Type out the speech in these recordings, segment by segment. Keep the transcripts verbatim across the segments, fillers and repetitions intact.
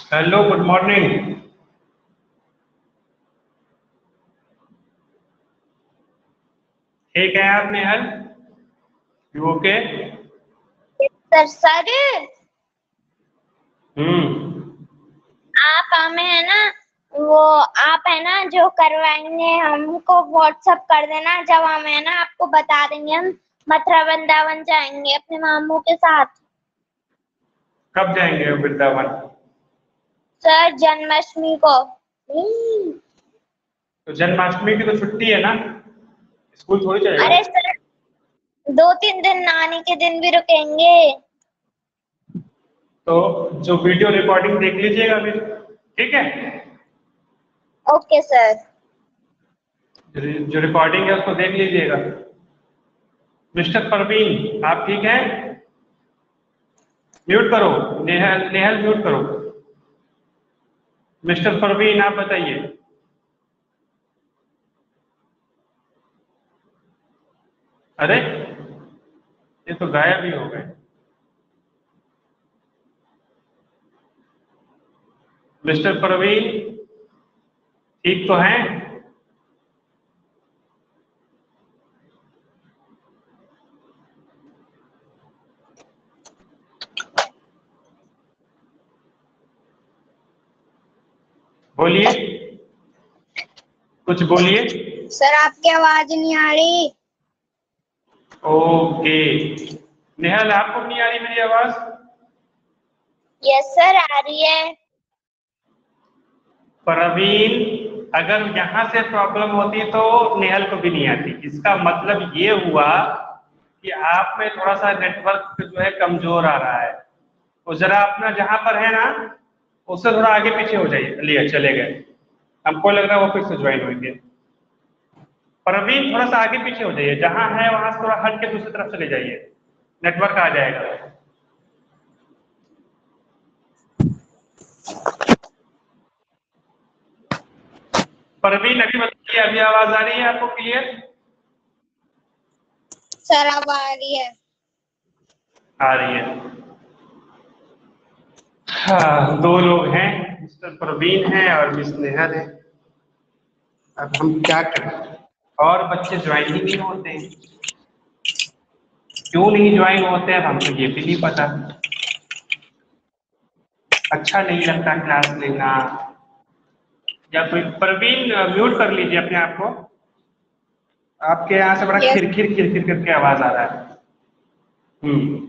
Hello, good morning. ठीक है आप Nehal? You okay? Sir sir hmm आप हमें है ना वो आप है ना जो करवाएंगे हमको व्हाट्सएप कर देना। जब हम है ना आपको बता देंगे। हम मथुरा वृंदावन जाएंगे अपने मामू के साथ। कब जाएंगे वृंदावन? सर जन्माष्टमी को। तो जन्माष्टमी की तो छुट्टी है ना, स्कूल थोड़ी चलेगा। अरे सर दो तीन दिन नानी के दिन भी रुकेंगे। तो जो वीडियो रिकॉर्डिंग देख लीजिएगा फिर, ठीक है? Okay sir. जो रिकॉर्डिंग है उसको देख लीजिएगा। मिस्टर परवीन, आप ठीक हैं? म्यूट करो। नेहल नेहल म्यूट करो। मिस्टर परवीन, आप बताइए। अरे ये तो गायब ही हो गए। मिस्टर परवीन ठीक तो हैं? बोलिए, कुछ बोलिए। सर आपकी आवाज नहीं आ रही। ओके नेहल, आपको नहीं आ रही मेरी आवाज? यस सर आ रही है। प्रवीण, अगर यहाँ से प्रॉब्लम होती तो नेहल को भी नहीं आती। इसका मतलब ये हुआ कि आप में थोड़ा सा नेटवर्क जो है कमजोर आ रहा है। तो जरा अपना जहां पर है ना उससे थोड़ा आगे पीछे हो जाइए। चलिए चले गए, हमको लग रहा है वो फिर से ज्वाइन होंगे। प्रवीण थोड़ा सा आगे पीछे हो जाइए, जहां है वहां से थोड़ा हट के दूसरी तरफ चले जाइए, नेटवर्क आ जाएगा। प्रवीण अभी बताइए, अभी आवाज आ रही है आपको क्लियर? सर अब आ रही है। आ रही है। हाँ, दो लोग हैं, मिस्टर प्रवीण है और मिस नेहल है। अब हम क्या करें, और बच्चे ज्वाइन ही नहीं होते हैं। क्यों नहीं ज्वाइन होते हैं हमको ये भी नहीं पता। अच्छा नहीं लगता क्लास लेना। या कोई प्रवीण म्यूट कर लीजिए अपने आप को। आपके यहाँ से बड़ा Yes. खिरखिर खिरखिर करके आवाज आ रहा है। हम्म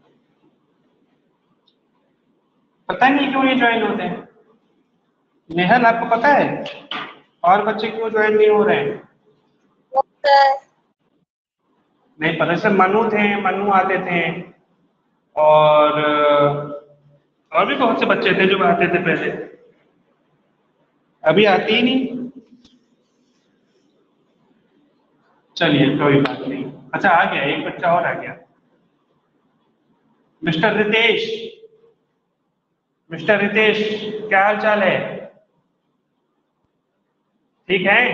पता नहीं क्यों नहीं ज्वाइन होते हैं। नेहल आपको पता है और बच्चे क्यों ज्वाइन नहीं हो रहे हैं? सर नहीं पता। से मनु थे, मनु आते थे, और और भी बहुत से बच्चे थे जो आते थे पहले, अभी आते ही नहीं। चलिए कोई बात नहीं। अच्छा आ गया, एक बच्चा और आ गया। मिस्टर रितेश, मिस्टर रितेश क्या हाल चाल है? ठीक है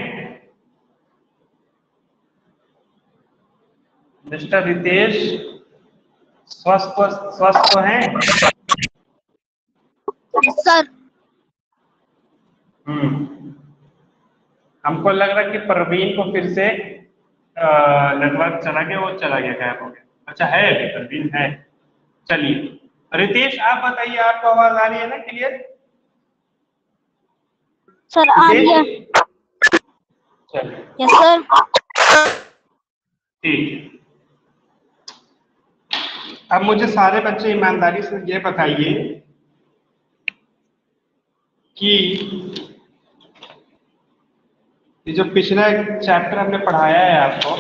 मिस्टर रितेश? स्वस्थ स्वस्थ तो हैं? सर हम्म हमको लग रहा है कि प्रवीण को फिर से नेटवर्क चला गया, वो चला गया, गायब हो गया। अच्छा है, अभी प्रवीण है। चलिए रितेश आप बताइए, आपको आवाज आ रही है ना क्लियर? सर आ रही है। चलिए यस सर। ठीक। अब मुझे सारे बच्चे ईमानदारी से ये बताइए कि ये जो पिछला चैप्टर हमने पढ़ाया है आपको,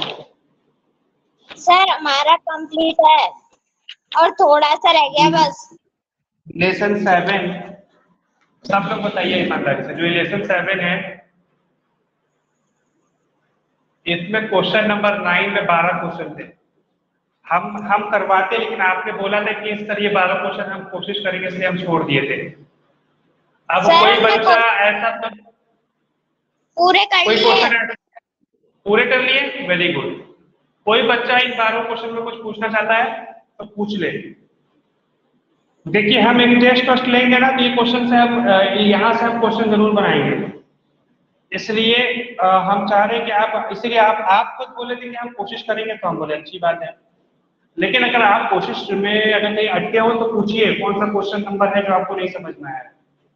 सर हमारा कंप्लीट है और थोड़ा सा रह गया बस। लेसन सेवन, सब लोग बताइए ईमानदारी से, जो लेसन सेवन है इसमें क्वेश्चन नंबर नाइन में बारह क्वेश्चन थे। हम हम करवाते, लेकिन आपने बोला था कि इस तरह ये बारह क्वेश्चन हम कोशिश करेंगे, इसलिए हम छोड़ दिए थे। अब सर कोई हमने बच्चा ऐसा तो पूरे कर कोई लिए। क्वेश्चन पूरे कर लिए, वेरी गुड। कोई बच्चा इन बारह क्वेश्चन में कुछ पूछना चाहता है तो पूछ ले। देखिए हम एक टेस्ट टेस्ट लेंगे ना, तो ये क्वेश्चन से हम अ, यहाँ से हम क्वेश्चन जरूर बनाएंगे। इसलिए अ, हम चाह रहे हैं कि आप, इसलिए आप आप खुद बोले थे कि हम कोशिश करेंगे, तो हम बोले अच्छी बात है। लेकिन अगर आप कोशिश में अगर कहीं अटके हो तो पूछिए कौन सा क्वेश्चन नंबर है जो आपको नहीं समझ में आया।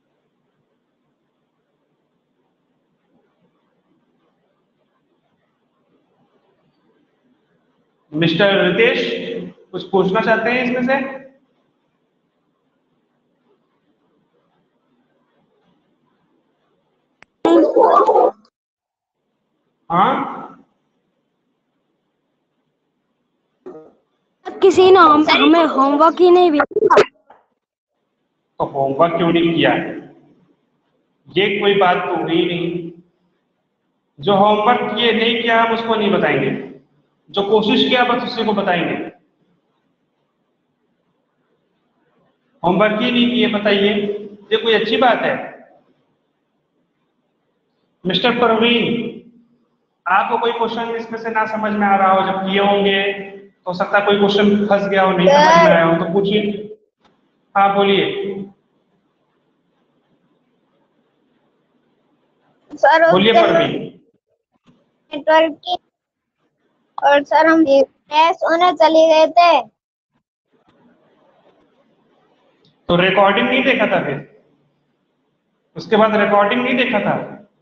मिस्टर रितेश कुछ पूछना चाहते हैं इसमें से? हाँ, किसी ने हम, हमें होमवर्क ही नहीं भेजा। तो होमवर्क क्यों नहीं किया? ये कोई बात तो हुई नहीं। जो होमवर्क किए नहीं किया हम उसको नहीं बताएंगे, जो कोशिश किया बस उसी को बताएंगे। होमवर्क ही नहीं किए बताइए, ये कोई अच्छी बात है? मिस्टर परवीन, आपको कोई क्वेश्चन इसमें से ना समझ में आ रहा हो, जब किए होंगे तो हो सकता है कोई क्वेश्चन फंस गया हो, नहीं समझ में आया हो, तो पूछिए। हाँ बोलिए। सर बोलिए परवीन। नेटवर्क की, और सर हम सोने चले गए थे। तो रिकॉर्डिंग नहीं देखा था फिर? उसके बाद रिकॉर्डिंग नहीं देखा था?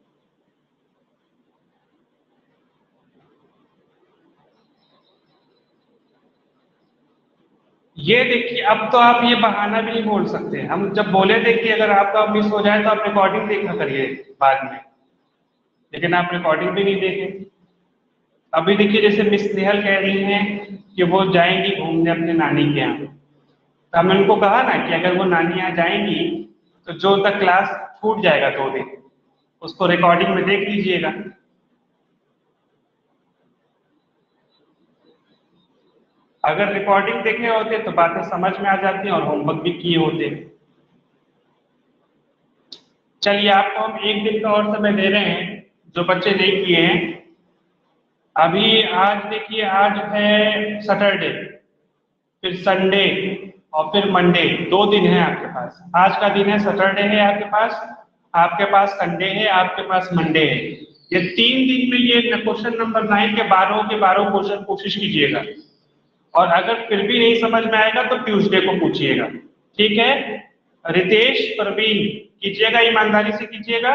ये देखिए, अब तो आप ये बहाना भी नहीं बोल सकते। हम जब बोले थे कि अगर आपका मिस हो जाए तो आप रिकॉर्डिंग देखा करिए बाद में, लेकिन आप रिकॉर्डिंग भी नहीं देखे। अभी देखिए जैसे मिस नेहल कह रही हैं कि वो जाएंगी घूमने अपने नानी के यहाँ, तो हमने उनको कहा ना कि अगर वो नानी यहाँ जाएंगी तो जो तक क्लास छूट जाएगा दो दिन, उसको रिकॉर्डिंग में देख लीजिएगा। अगर रिकॉर्डिंग देखे होते तो बातें समझ में आ जाती और होमवर्क भी किए होते। चलिए आपको हम एक दिन का और समय दे रहे हैं, जो बच्चे नहीं किए हैं। अभी आज देखिए, आज है सैटरडे, फिर संडे और फिर मंडे, दो दिन है आपके पास। आज का दिन है सैटरडे है आपके पास, आपके पास संडे है, आपके पास मंडे है। ये तीन दिन में ये क्वेश्चन नंबर नाइन के बारह के बारह क्वेश्चन कोशिश कीजिएगा, और अगर फिर भी नहीं समझ में आएगा तो ट्यूसडे को पूछिएगा, ठीक है? रितेश, प्रवीण, कीजिएगा, ईमानदारी से कीजिएगा।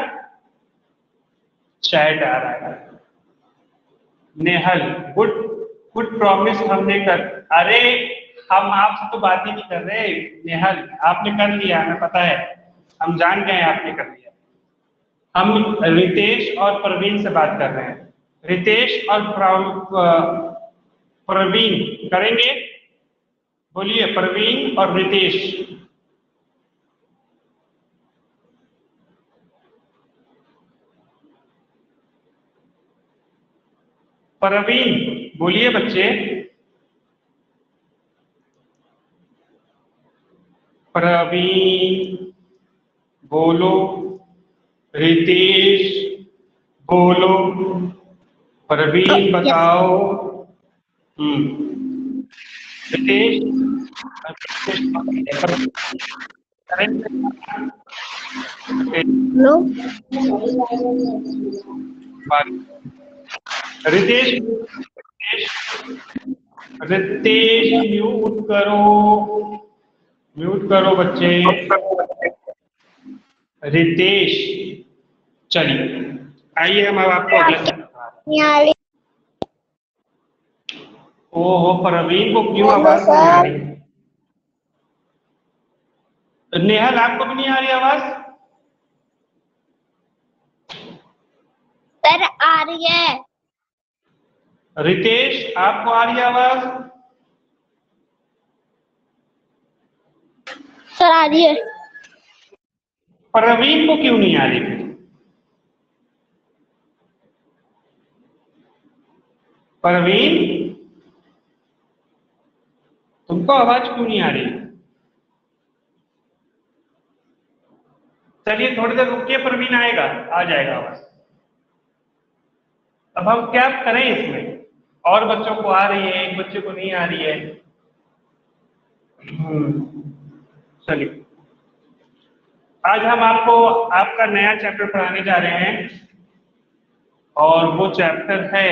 चैट आ रहा है। नेहल, गुड गुड प्रॉमिस हमने कर, अरे हम आपसे तो बात ही नहीं कर रहे नेहल, आपने कर लिया हमें पता है, हम जान गए आपने कर लिया। हम रितेश और प्रवीण से बात कर रहे हैं। रितेश और प्रवीण करेंगे, बोलिए प्रवीण और रितेश। प्रवीण बोलिए बच्चे। प्रवीण बोलो, रितेश बोलो, प्रवीण बताओ। हम्म रितेश, लो रितेश, रितेश म्यूट करो, म्यूट करो बच्चे। रितेश, चलिए आइए हम अब आपको अगला सवाल। ओहो, प्रवीण को क्यों आवाज नहीं आ रही? नेहल आपको भी नहीं आ रही आवाज? सर आ रही है। रितेश आपको आ रही है आवाज? सर आ रही है। प्रवीण को क्यों नहीं आ रही? प्रवीण तुमको आवाज क्यों नहीं आ रही? चलिए थोड़ी देर रुकिए, प्रवीण आएगा, आ जाएगा आवाज। अब हम क्या करें इसमें? और बच्चों को आ रही है, एक बच्चे को नहीं आ रही है। हम्म चलिए, आज हम आपको आपका नया चैप्टर पढ़ाने जा रहे हैं और वो चैप्टर है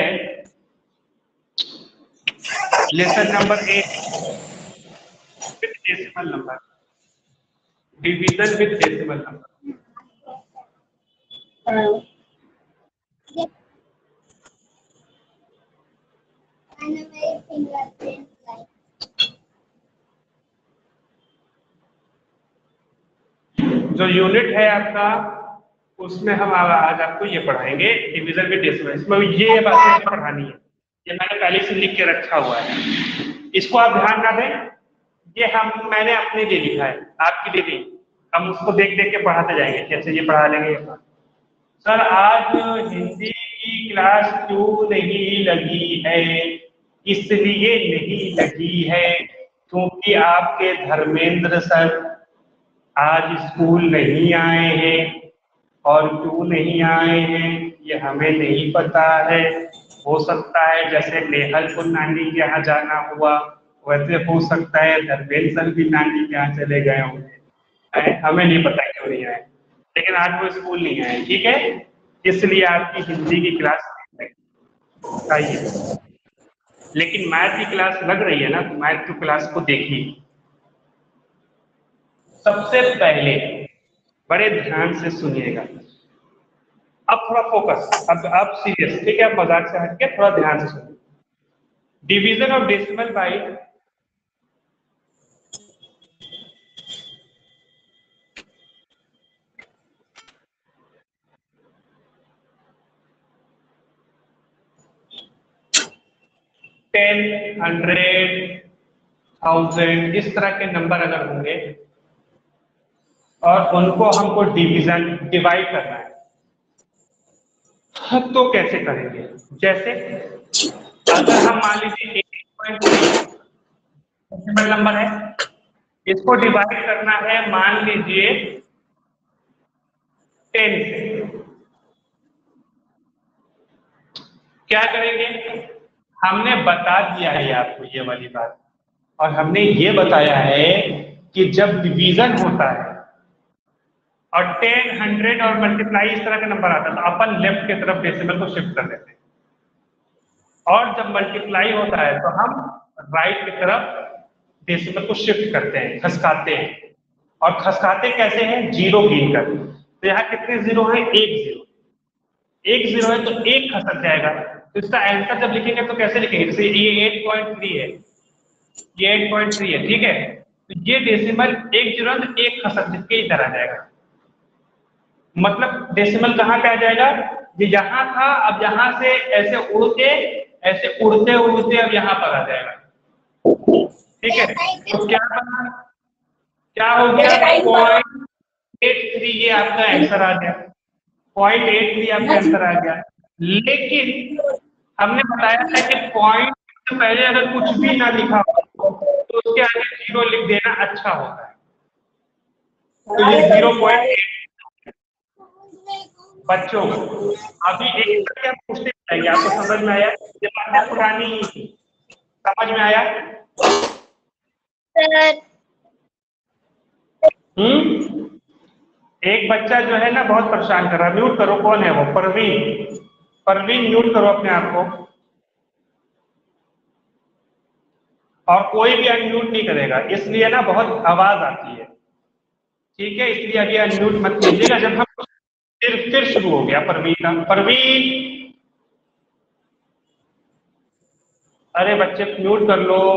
lesson number eight with decimal number, division with decimal number. जो यूनिट है आपका, उसमें हम आज आपको ये पढ़ाएंगे डिवीजन विद डेसिमल। इसमें ये बातें पढ़ानी है, ये मैंने पहले से लिख के रखा हुआ है, इसको आप ध्यान ना दें। ये हम मैंने अपने लिए लिखा है, आपके लिए नहीं। हम उसको देख देख के पढ़ाते जाएंगे, कैसे ये पढ़ा लेंगे। सर आज हिंदी की क्लास क्यों नहीं लगी है? इसलिए नहीं लगी है क्योंकि आपके धर्मेंद्र सर आज स्कूल नहीं आए हैं, और क्यों नहीं आए हैं ये हमें नहीं पता है। हो सकता है जैसे नेहल को नानी के यहाँ जाना हुआ, वैसे हो सकता है धर्मेंद्र सर भी नानी के यहाँ चले गए होंगे, हमें नहीं पता क्यों नहीं आए, लेकिन आज वो स्कूल नहीं आए, ठीक है। इसलिए आपकी हिंदी की क्लास आइए, लेकिन मैथ की क्लास लग रही है ना, तो मैथ की क्लास को देखिए। सबसे पहले बड़े ध्यान से सुनिएगा, अब थोड़ा फोकस, अब अब सीरियस, ठीक है। अब मजाक से हटके थोड़ा ध्यान से सुनिए। Division of decimal by ten, hundred, thousand, इस तरह के नंबर अगर होंगे और उनको हमको डिवीजन डिवाइड करना है, तो कैसे करेंगे? जैसे अगर हम मान लीजिए एट पॉइंट थ्री नंबर है, इसको डिवाइड करना है मान लीजिए टेन से, क्या करेंगे? हमने बता दिया है आपको ये वाली बात, और हमने ये बताया है कि जब डिवीजन होता है और टेन, हंड्रेड और मल्टीप्लाई इस तरह का नंबर आता है, तो अपन लेफ्ट की तरफ डेसिमल को शिफ्ट कर देते हैं, और जब मल्टीप्लाई होता है तो हम राइट की तरफ डेसिमल को शिफ्ट करते हैं, खसकाते हैं। और खसकाते कैसे हैं? जीरो गिन कर। तो यहाँ कितने जीरो है? एक जीरो, एक जीरो है तो एक खसक जाएगा। तो इसका आंसर जब लिखेंगे तो कैसे लिखेंगे? जैसे ये एट पॉइंट थ्री है, ये एट पॉइंट थ्री है, ठीक है। तो ये डेसिमल एक जीरो तो एक खसक के इधर आ जाएगा, मतलब डेसिमल कहाँ पे आ जाएगा? ये यहाँ था, अब यहाँ से ऐसे उड़ के, ऐसे उड़ते उड़ते अब यहाँ पर आ जाएगा, ठीक है। तो क्या बना? क्या हो गया? पॉइंट एट थ्री, ये आपका आंसर आ गया। पॉइंट एट थ्री आपका आंसर आ गया। लेकिन हमने बताया था कि पॉइंट से पहले अगर कुछ भी ना लिखा हो तो उसके आगे जीरो लिख देना अच्छा होता है। तो ये जीरो पॉइंट एट बच्चों, अभी एक क्या पूछते जाएंगे, आपको समझ में आया? ये बातें पुरानी समझ में आया? हम्म एक बच्चा जो है ना बहुत परेशान कर रहा है, म्यूट करो। कौन है वो? परवीन। परवीन म्यूट करो अपने आप को, और कोई भी अनम्यूट नहीं करेगा, इसलिए ना बहुत आवाज आती है, ठीक है। इसलिए अभी अनम्यूट मत कीजिएगा। जब हम फिर फिर शुरू हो गया परवीन का। परवीन, अरे बच्चे म्यूट कर लो,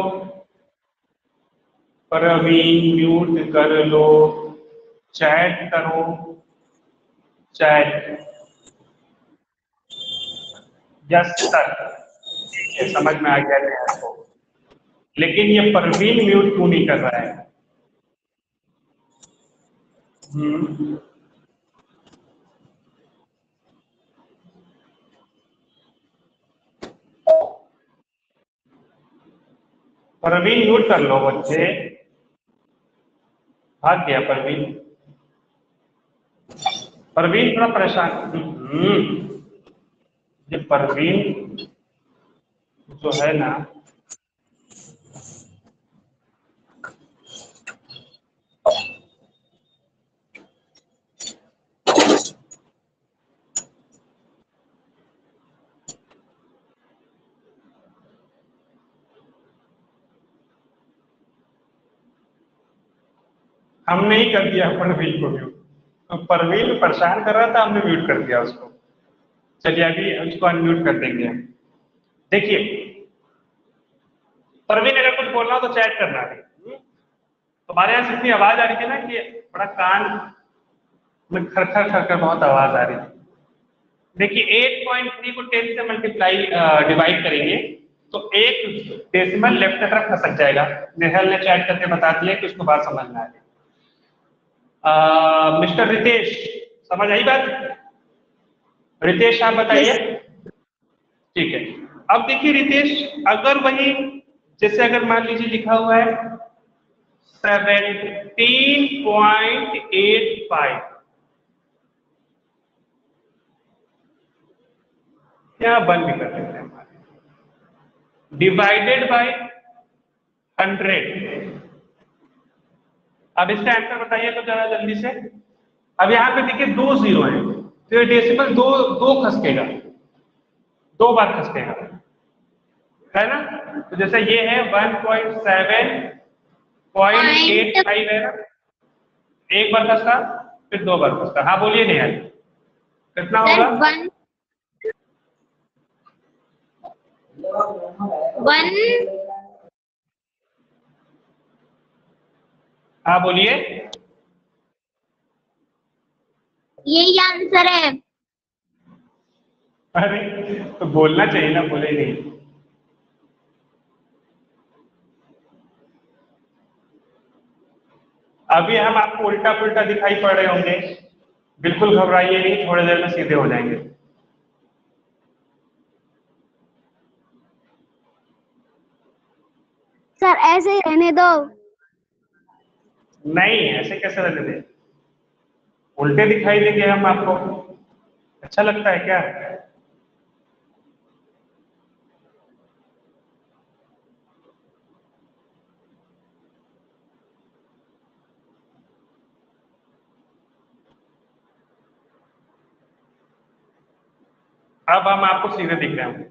परवीन म्यूट कर लो, चैट करो, चैट। यस सर, ठीक है, समझ में आ गया है आपको। लेकिन ये परवीन म्यूट क्यों नहीं कर रहा है? हम्म परवीन म्यूट कर लो बच्चे। भाग गया परवीन। परवीन थोड़ा परेशान। हम्म ये परवीन जो है ना, हमने ही कर दिया परवीन को म्यूट, तो परवीन परेशान कर रहा था, हमने म्यूट कर दिया उसको। चलिए अभी उसको अनम्यूट कर देंगे हम। देखिए परवीन अगर कुछ बोलना हो तो चैट करना है। तुम्हारे यहाँ से इतनी आवाज आ रही थी ना कि बड़ा कान में खरखर खरखर बहुत आवाज आ रही थी। देखिए एट पॉइंट थ्री को टेन से मल्टीप्लाई डिवाइड करेंगे तो एक डेसिमल लेफ्ट की तरफ खसक जाएगा। नेहल ने चैट करके बता दिया कि उसको बात समझ में आ रही। मिस्टर रितेश समझ आई बात? रितेश आप बताइए। ठीक है, अब देखिए रितेश, अगर वही जैसे अगर मान लीजिए लिखा हुआ है सेवेंटीन पॉइंट एट फाइव, क्या बन भी कर सकते हैं हमारे, डिवाइडेड बाय हंड्रेड। अब इसका आंसर बताइए तो जरा जल्दी से। अब यहाँ पे देखिए दो जीरो है तो ये डेसिमल दो दो खसकेगा, दो बार खसकेगा, है ना? तो जैसे ये है one point seven point eight five है ना, एक बार खसका फिर दो बार खसका। हाँ बोलिए नहीं यार, कितना होगा? वन वन हाँ बोलिए। यही आंसर है। अरे तो बोलना चाहिए ना, बोले नहीं। अभी हम आपको उल्टा पुल्टा दिखाई पड़ रहे होंगे, बिल्कुल घबराइए नहीं, थोड़ी देर में सीधे हो जाएंगे। सर ऐसे ही रहने दो। नहीं ऐसे कैसे रहने दें, उल्टे दिखाई देंगे हम आपको, अच्छा लगता है क्या? अब हम आपको सीधे दिख रहे होंगे।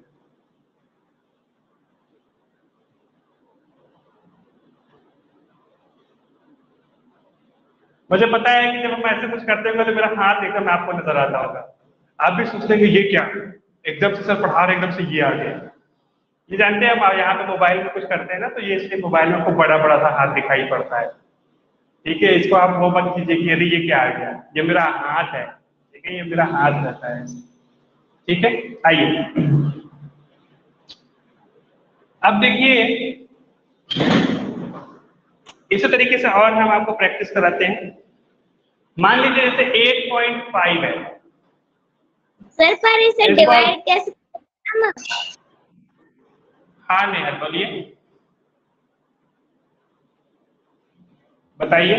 मुझे पता है कि जब हम ऐसे कुछ करते होंगे तो मेरा हाथ एकदम आपको नजर आता होगा, आप भी सोचते हैं कि ये क्या, एकदम से सर पढ़ा रहे एकदम से ये आ गया। ये जानते हैं हम यहाँ पे मोबाइल में कुछ करते हैं ना, तो ये इसलिए मोबाइल में खूब बड़ा बड़ा सा हाथ दिखाई पड़ता है। ठीक है, इसको आप वो मत कीजिए कि अरे ये क्या आ गया, ये मेरा हाथ है। ठीक है, ये मेरा हाथ रहता है। ठीक है, आइए अब देखिए इसी तरीके से और हम आपको प्रैक्टिस कराते हैं। मान लीजिए जैसे एट पॉइंट फाइव है सर पर इसे डिवाइड कैसे करना? हाँ नेहल बोलिए, बताइए।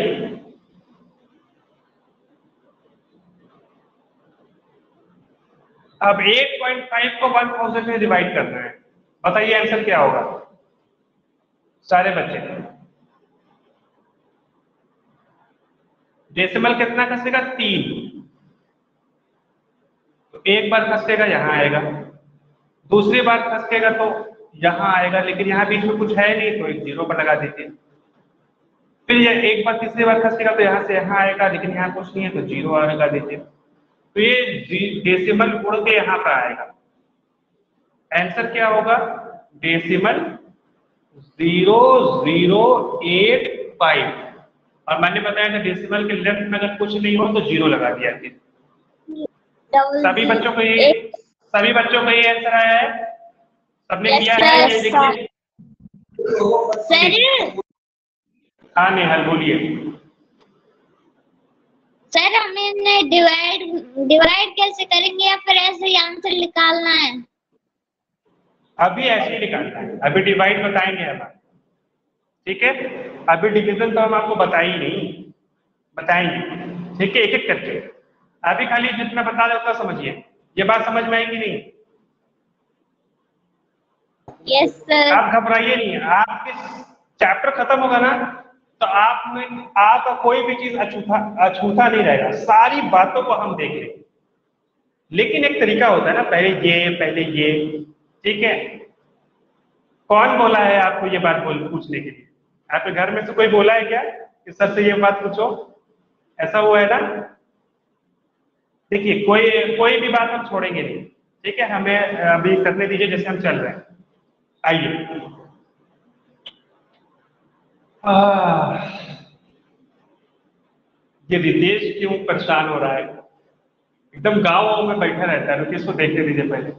अब एट पॉइंट फाइव को वन थाउजेंड में डिवाइड करना है, बताइए आंसर क्या होगा सारे बच्चे? डेसिमल कितना खसेगा? तीन। तो एक बार खसेगा यहाँ आएगा, दूसरी बार खसकेगा तो यहाँ आएगा, लेकिन यहाँ बीच में कुछ है नहीं तो एक जीरो पर लगा दीजिए। फिर यह एक बार तीसरी बार खसकेगा तो यहाँ से यहाँ आएगा, लेकिन यहाँ कुछ नहीं है तो जीरो और लगा दीजिए। तो ये डेसिमल उड़ के यहाँ पर आएगा। आंसर क्या होगा? Decimal zero zero eight five. और मैंने बताया था डेसिमल के लेफ्ट में अगर कुछ नहीं हो तो जीरो लगा दिया। सभी बच्चों को ये सभी बच्चों को ये आंसर आया है? सबने किया है? ये देखिए सर हाँ नेहल बोलिए। सर हमें डिवाइड डिवाइड कैसे करेंगे या फिर ऐसे ही आंसर निकालना है? अभी ऐसे ही निकालना है, अभी डिवाइड बताएंगे हम। ठीक है, अभी डिवीजन तो हम आपको बताए ही नहीं, बताएंगे। ठीक है, एक एक करके। अभी खाली जितना बता रहे उतना समझिए। ये बात समझ में आएगी नहीं? Yes sir. आप घबराइए नहीं, आपके चैप्टर खत्म होगा ना तो आप में आपका कोई भी चीज अछूता अछूता नहीं रहेगा, सारी बातों को हम देख लेंगे। लेकिन एक तरीका होता है ना, पहले ये पहले ये। ठीक है, कौन बोला है आपको ये बात बोल पूछने के लिए? आपके घर में से कोई बोला है क्या? कि सर से ये बात पूछो, ऐसा हुआ है ना। देखिए कोई कोई भी बात हम छोड़ेंगे नहीं, ठीक है, हमें अभी करने दीजिए जैसे हम चल रहे हैं। आइए, ये रितेश क्यों परेशान हो रहा है, एकदम गाँव में बैठा रहता है। रुकिए इसको देखने दीजिए पहले,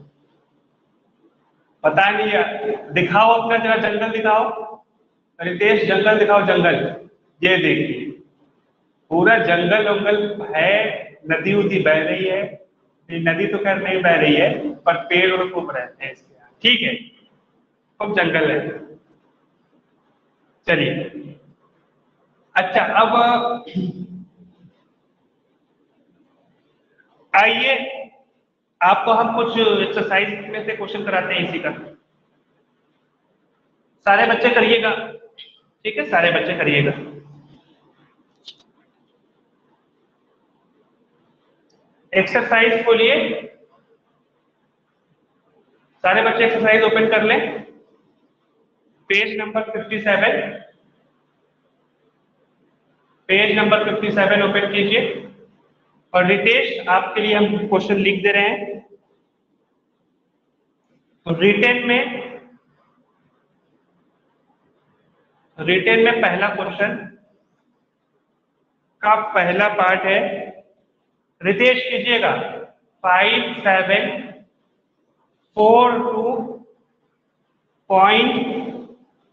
पता नहीं है। दिखाओ अपना जरा जंगल दिखाओ, रितेश जंगल दिखाओ, जंगल। ये देखिए पूरा जंगल वंगल है, नदी उदी बह रही है। ये नदी तो खैर नहीं बह रही है, पर पेड़ और खूब रहते हैं इसके यहाँ, ठीक है, खूब जंगल है। चलिए अच्छा, अब आइए आपको हम कुछ एक्सरसाइज में से क्वेश्चन कराते हैं इसी का। सारे बच्चे करिएगा, ठीक है, सारे बच्चे करिएगा। एक्सरसाइज खोलिए, सारे बच्चे एक्सरसाइज ओपन कर लें, पेज नंबर सत्तावन, पेज नंबर सत्तावन ओपन कीजिए। और रितेश आपके लिए हम क्वेश्चन लिख दे रहे हैं। तो रिटेन में रिटेन में पहला क्वेश्चन का पहला पार्ट है, रितेश कीजिएगा, five seven four two point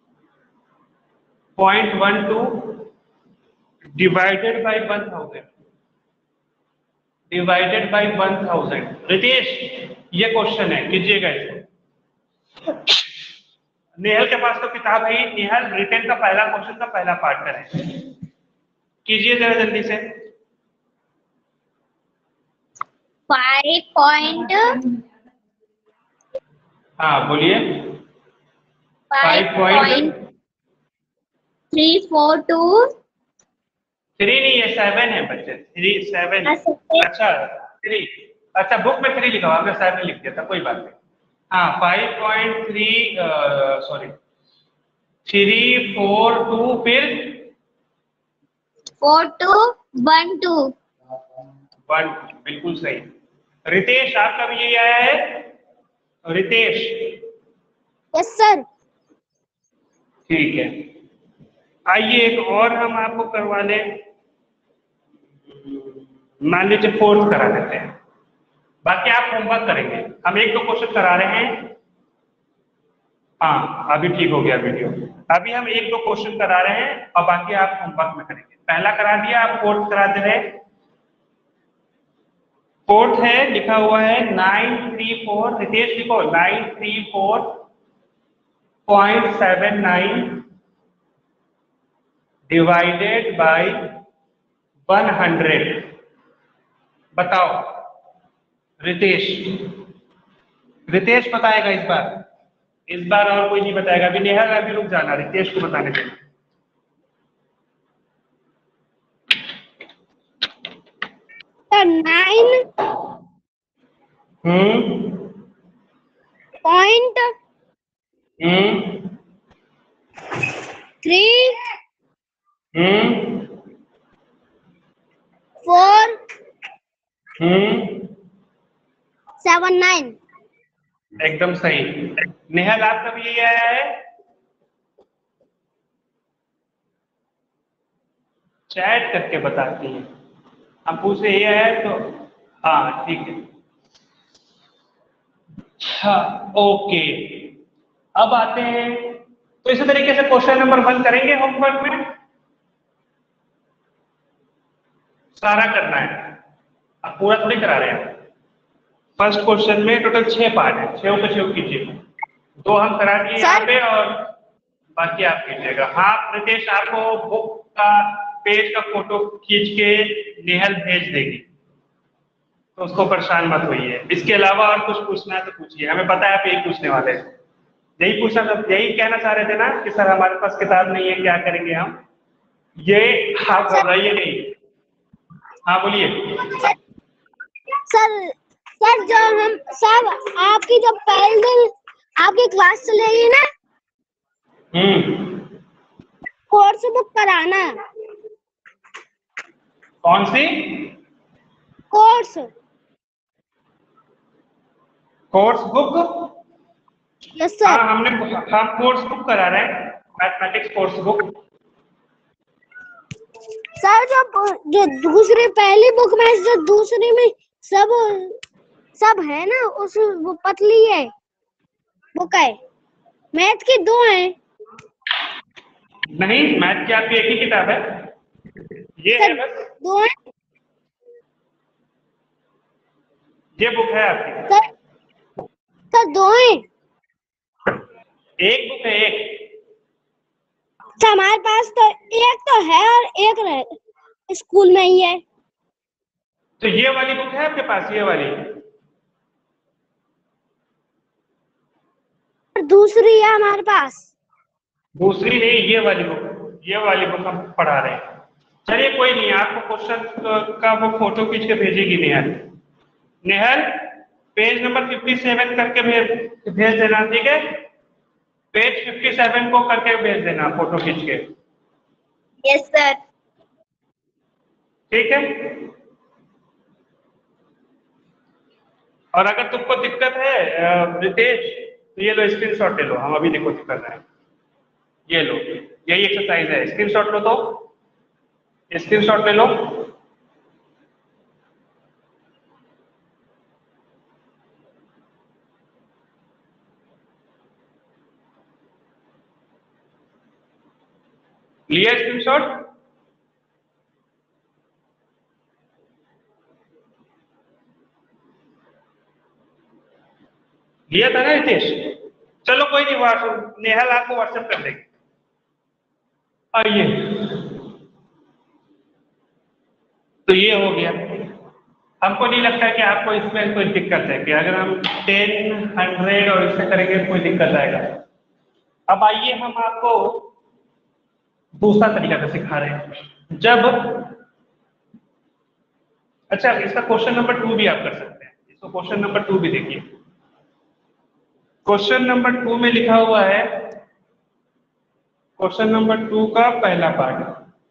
point one two divided by one thousand, divided by one thousand. Ritesh ये क्वेश्चन है, कीजिएगा इसको। नेहल के पास तो किताब है ही, नेहल रिटेन का पहला क्वेश्चन का पहला पार्ट करें, कीजिए जरा जल्दी से। फाइव पॉइंट हाँ बोलिए। Five point three four two three नहीं है, सेवन है बच्चे, थ्री सेवन। अच्छा थ्री, अच्छा बुक में थ्री लिखा हुआ, हमने सेवन लिख दिया था, कोई बात नहीं। हाँ five point three sorry three four two फिर four two one two one, बिल्कुल सही। रितेश आपका भी यही आया है, रितेश? Yes sir. ठीक है, आइए एक और हम आपको करवा लें, मान लीजिए फोर्थ करा देते हैं, बाकी आप होमवर्क करेंगे। हम एक दो क्वेश्चन करा रहे हैं, हाँ अभी ठीक हो गया वीडियो। अभी हम एक दो क्वेश्चन करा रहे हैं और बाकी आप होमवर्क में करेंगे। पहला करा दिया, आप फोर्थ करा दे रहे। फोर्थ है, लिखा हुआ है नाइन थ्री फोर, रितेश लिखो nine three four point seven nine divided by one hundred. बताओ रितेश, रितेश बताएगा इस बार, इस बार और कोई नहीं बताएगा। अभी नेहल अभी रुक जाना, रितेश को बताने देना। Nine hmm point hmm three hmm four hmm seven nine. एकदम सही। नेहल आपका भी यही आया है? चैट करके बताती है, हम पूछे ये है तो हाँ ठीक है। हाँ ओके, अब आते हैं, तो इसी तरीके से क्वेश्चन नंबर वन करेंगे होमवर्क में, सारा करना है, अब पूरा थोड़ी करा रहे हैं। फर्स्ट क्वेश्चन में टोटल छह पार्ट है, छह पे छह कीजिए, दो हम करा दिए यहाँ पे और बाकी आप कीजिएगा। हाँ प्रीतेश आपको बुक का पेज का फोटो खींच के नेहल भेज देगी, तो उसको परेशान मत होइए। इसके अलावा और कुछ पूछना है तो पूछिए, हमें पता है आप यही पूछने वाले हैं। यही पूछना था, यही कहना चाह रहे थे ना कि सर हमारे पास किताब नहीं है, क्या करेंगे हम, ये आप घबराइए नहीं। हाँ बोलिए। सर सर जब हम सर आपकी जब पहले दिन आपकी क्लास चलेगी ना, हम्म कोर्स बुक कराना। कौन सी? कोर्स। Course book? यस हाँ सर। हमने हम कोर्स बुक करा रहे हैं, मैथमेटिक्स कोर्स बुक। सर जो जो दूसरी पहली बुक में जो दूसरी में सब सब है ना, उस वो पतली है बुक है, मैथ की दो है। नहीं, मैथ की आपकी एक ही किताब है, ये है सर बस, दो है ये बुक है आपकी। सर। सर दो है। एक बुक है, एक। सर हमारे पास तो एक तो है और एक रह स्कूल में ही है। तो ये वाली बुक है आपके पास, ये वाली? दूसरी है हमारे पास। दूसरी नहीं, ये वाली बुक, ये वाली बुक हम पढ़ा रहे हैं। चलिए कोई नहीं, आपको क्वेश्चन का वो फोटो खींच के भेजेगी नेहल। नेहल पेज नंबर सत्तावन करके भेज भेज देना, ठीक है? पेज सत्तावन को करके भेज देना फोटो खींच के, यस सर। ठीक है? और अगर तुमको दिक्कत है अ, रितेश, तो ये लो स्क्रीनशॉट ले लो, हम अभी देखो कर रहे हैं। ये लो, यही एक्सरसाइज है, स्क्रीनशॉट लो, तो स्क्रीनशॉट ले लो। लिया स्क्रीनशॉट? लिया था ना रितेश? चलो कोई नहीं, व्हाट्सएप नेहल आपको व्हाट्सएप कर देगी। आइए, तो ये हो गया। हमको नहीं लगता कि आपको इसमें कोई दिक्कत है कि अगर हम टेन हंड्रेड और इससे करेंगे कोई दिक्कत आएगा। अब आइए हम आपको दूसरा तरीका से सिखा रहे हैं। जब अच्छा, इसका क्वेश्चन नंबर टू भी आप कर सकते हैं, इसको क्वेश्चन नंबर टू भी देखिए। क्वेश्चन नंबर टू में लिखा हुआ है, क्वेश्चन नंबर टू का पहला पार्ट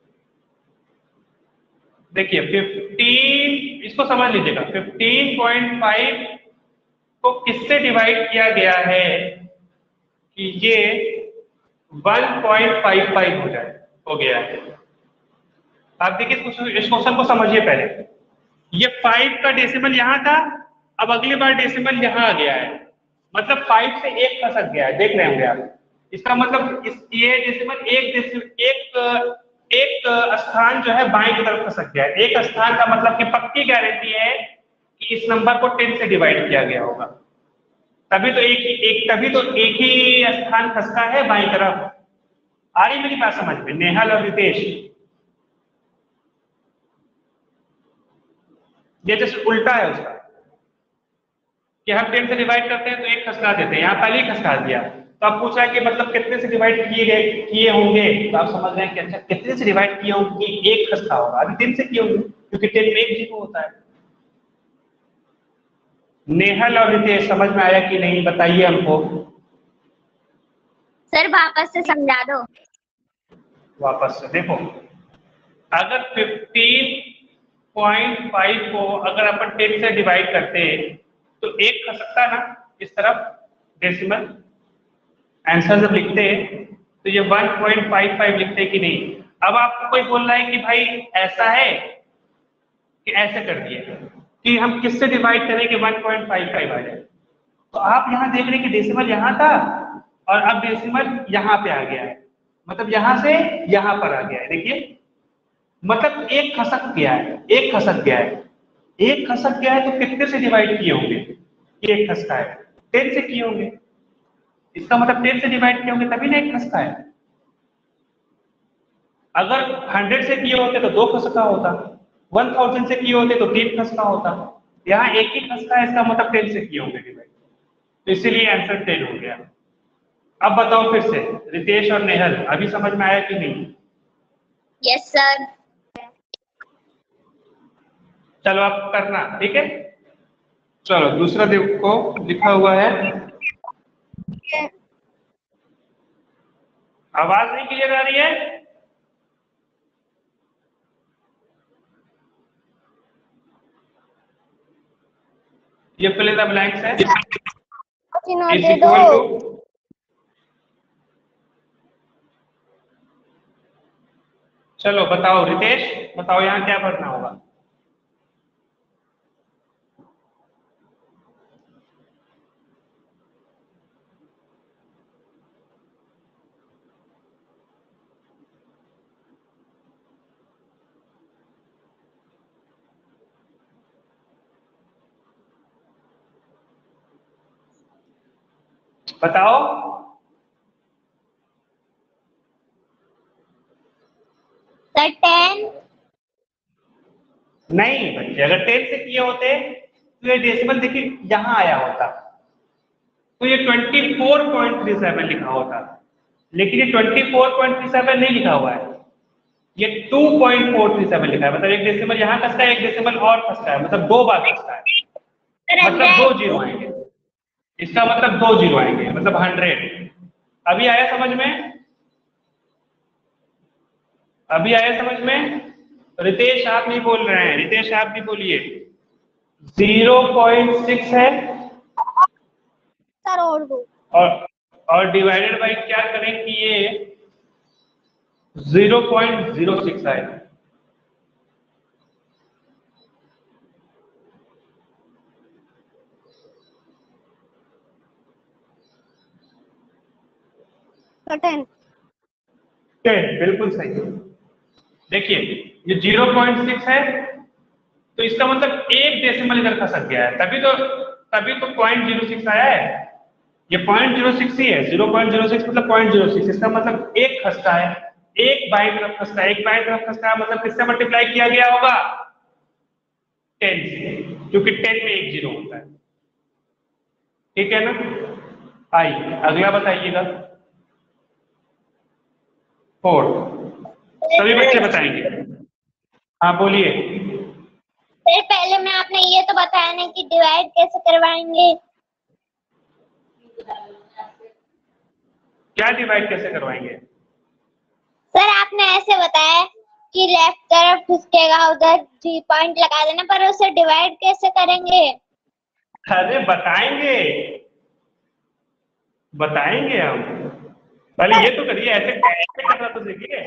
देखिए, फिफ्टीन, इसको समझ लीजिएगा, फिफ्टीन पॉइंट फाइव को किससे डिवाइड किया गया है कि ये वन पॉइंट फाइव फाइव हो जाए, हो गया है। आप देखिए इस क्वेश्चन को समझिए पहले। ये फाइव का डेसिमल यहां था, अब अगली बार डेसिमल यहां आ गया है, मतलब फाइव से एक खसक गया है, देख रहे होंगे आप। इसका मतलब इस ये डेसिमल एक डेसिमल एक एक स्थान जो है बाएं की तरफ खसक गया है। एक स्थान का मतलब कि पक्की गारंटी है कि इस नंबर को टेन से डिवाइड किया गया होगा, तभी तो एक ही एक तभी तो एक ही स्थान खसका है बाएं तरफ। आ रही मेरी बात समझ में नेहल और रितेश? ये जैसे उल्टा है उसका, कि हम टेन से डिवाइड करते हैं तो एक खसका देते हैं, यहाँ पहले ही खसका दिया। तो आप पूछ रहा है कि मतलब कितने से डिवाइड किए गए किए होंगे, तो आप समझ रहे हैं कि अच्छा कितने से डिवाइड किए होंगे कि एक खसका होगा, अभी टेन से किए होंगे क्योंकि टेन में एक जीरो होता है। नेहल और रितेश समझ में आया कि नहीं, बताइए हमको। सर वापस से समझा दो। वापस से देखो, अगर फिफ्टीन पॉइंट फाइव को अगर अपन टेन से डिवाइड करते तो एक खसकता ना इस तरफ डेसिमल। आंसर जब लिखते तो ये वन पॉइंट फाइव फाइव लिखते कि नहीं। अब आपको कोई बोल रहा है कि भाई ऐसा है कि ऐसे कर दिए कि हम किससे डिवाइड करें कि वन पॉइंट फाइव फाइव आ जाए। तो आप यहाँ देख रहे हैं कि डेसिमल यहाँ था और अब डेसिमल यहाँ पे आ गया है, मतलब यहाँ से यहाँ पर आ गया है। देखिए मतलब एक खसक गया है, एक खसक गया है, एक खसक गया है तो कितने से डिवाइड किए होंगे? एक खसका है, टेन से किए होंगे, इसका मतलब टेन से डिवाइड किए होंगे तभी ना एक खसका है। अगर हंड्रेड से किए होते तो दो खसका होता, वन थाउजेंड से किए होते तो तीन खसका होता, यहाँ एक ही खसका है, इसका मतलब टेन से किए होंगे डिवाइड, तो इसीलिए आंसर टेन हो गया। अब बताओ फिर से रितेश और नेहल, अभी समझ में आया कि नहीं? Yes sir. चलो आप करना, ठीक है? चलो दूसरा देखो, लिखा हुआ है, आवाज नहीं क्लियर आ रही है? ये फिल इन द ब्लैंक्स है। चिन्ह इज दे दो। इक्वल टू, चलो बताओ रितेश, बताओ यहाँ क्या भरना होगा। बताओ। Sir ten. नहीं बच्चे, अगर टेन से किए होते तो ये डेसिमल देखिए यहाँ आया होता, तो ये twenty four point three seven लिखा होता, लेकिन ये twenty four point three seven नहीं लिखा हुआ है, ये two point four three seven लिखा है। मतलब एक डेसिमल यहाँ फंसता है, एक डेसिमल और फंसता है, मतलब दो बार फंसता है, मतलब दो जीरो आएंगे। इसका मतलब दो जीरो आएंगे, मतलब हंड्रेड। अभी आया समझ में? अभी आया समझ में? रितेश आप नहीं बोल रहे हैं, रितेश आप भी बोलिए। जीरो पॉइंट सिक्स है सर और दो। और और डिवाइडेड बाई क्या करें कि ये जीरो पॉइंट जीरो सिक्स आए। टेन। टेन बिल्कुल सही है। देखिए ये जीरो पॉइंट सिक्स है, तो इसका मतलब एक डेसिमल इधर खसक गया है, तभी तो तभी तो पॉइंट जीरो सिक्स आया है। ये पॉइंट जीरो सिक्स ही है, जीरो पॉइंट जीरो सिक्स मतलब पॉइंट जीरो सिक्स। इसका मतलब एक खसता है, एक बाई तरफ खसता है, एक बाई तरफ खसता है, मतलब किससे मल्टीप्लाई किया गया होगा? टेन से, क्योंकि टेन में एक जीरो होता है। ठीक है ना? आइए अगला बताइएगा। फोर, सभी बच्चे बताएंगे। हाँ बोलिए। सर पहले में आपने ये तो बताया नहीं कि डिवाइड कैसे करवाएंगे। क्या डिवाइड कैसे करवाएंगे? सर आपने ऐसे बताया कि लेफ्ट तरफ घुसकेगा, उधर जी पॉइंट लगा देना, पर उसे डिवाइड कैसे करेंगे? अरे बताएंगे बताएंगे हम, पहले ये तो करिए, ऐसे कैसे करना तो देखिए।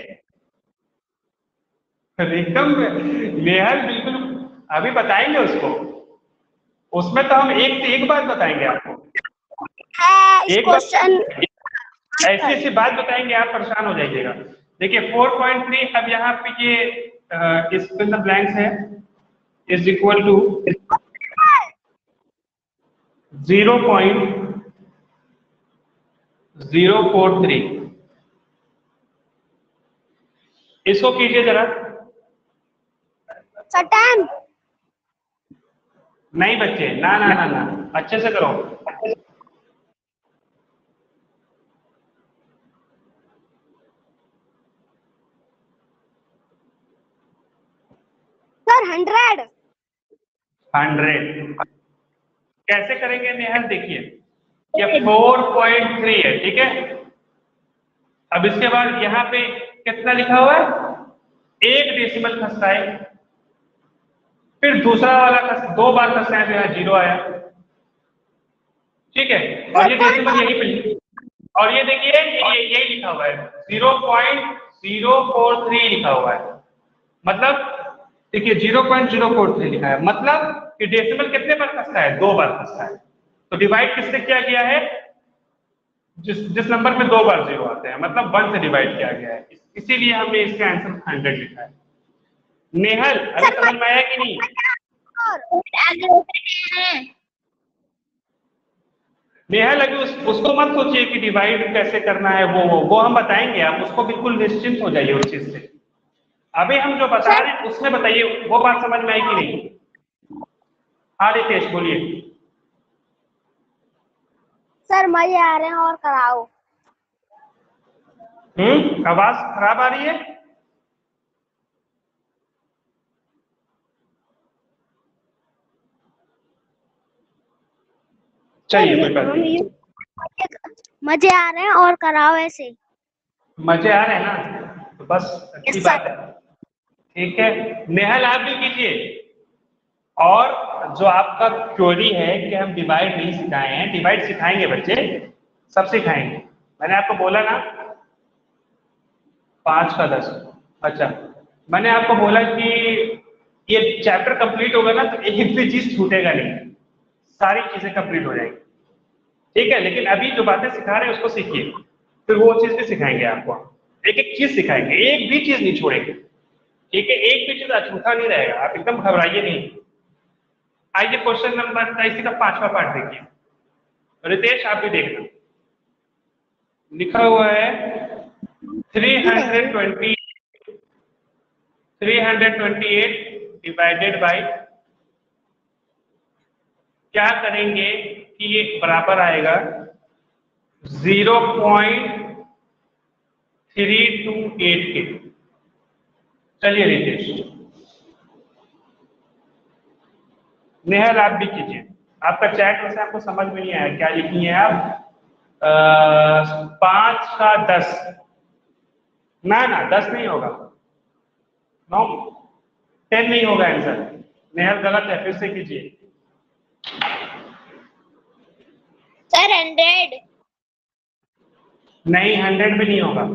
एकदम नेहल बिल्कुल, अभी बताएंगे उसको, उसमें तो हम एक से एक बात बताएंगे आपको। है इस एक क्वेश्चन। बात ऐसी ऐसी बात बताएंगे, आप परेशान हो जाइएगा। देखिए फोर पॉइंट थ्री, अब यहाँ पे ये इस ब्लैंक्स है, is equal to zero point zero four three. इसको कीजिए जरा। Sir ten. नहीं बच्चे, ना ना ना ना, अच्छे से करो। Sir hundred. हंड्रेड कैसे करेंगे नेहल? देखिए ये फोर पॉइंट थ्री है, ठीक है। अब इसके बाद यहाँ पे कितना लिखा हुआ है? एक डेसिमल खसता है, फिर दूसरा वाला खस, दो बार खसता है तो यहाँ जीरो आया, ठीक है। और ये डेसिमल यही पे, और ये देखिए ये यही लिखा हुआ है, zero point zero four three लिखा हुआ है। मतलब देखिए zero point zero four three लिखा है, मतलब कि डेसिमल कितने बार खसता है? दो बार खसता है। तो डिवाइड किससे किया गया है? जिस जिस नंबर में दो बार जीरो आते हैं, मतलब वन से डिवाइड किया गया है, इसीलिए हमने इसका आंसर हंड्रेड लिखा है। नेहल अभी समझ में आया कि नहीं? नेहल अभी उस, उसको मत सोचिए कि डिवाइड कैसे करना है, वो वो वो हम बताएंगे, आप उसको बिल्कुल निश्चिंत हो जाइए उस चीज से। अभी हम जो बता रहे हैं उसमें बताइए, वो बात समझ में आई कि नहीं? हाँ रितेश बोलिए। सर मजे आ रहे हैं और कराओ। हम्म आवाज खराब आ रही है। चलिए कोई बात नहीं, मजे आ रहे हैं और कराओ ऐसे। मजे आ रहे हैं ना, तो बस अच्छी बात है। ठीक है नेहल आप भी कीजिए, और जो आपका क्वेरी है कि हम डिवाइड नहीं सिखाए हैं, डिवाइड सिखाएंगे बच्चे, सब सिखाएंगे। मैंने आपको बोला ना पांच का दस। अच्छा, मैंने आपको बोला कि ये चैप्टर कंप्लीट होगा ना तो एक भी चीज छूटेगा नहीं, सारी चीजें कंप्लीट हो जाएंगी, ठीक है। लेकिन अभी जो बातें सिखा रहे हैं उसको सीखिए, फिर वो चीज भी सिखाएंगे आपको, एक एक चीज सिखाएंगे, एक भी चीज नहीं छोड़ेंगे, ठीक है। एक भी चीज अछूता नहीं रहेगा, आप एकदम घबराइए नहीं। आइए क्वेश्चन नंबर इसी का पांचवा पार्ट देखिए। रितेश आप भी देखना, लिखा हुआ है three hundred twenty three hundred twenty eight divided by, क्या करेंगे कि ये बराबर आएगा zero point three two eight के। चलिए रितेश, नेहल आप भी कीजिए। आपका चैट वैसे आपको समझ में नहीं आया, क्या लिखी है आप? पांच का दस, ना ना दस नहीं होगा, नौ टेन नहीं होगा आंसर। नेहल गलत है, फिर से कीजिए। Sir hundred. नहीं, हंड्रेड भी नहीं होगा।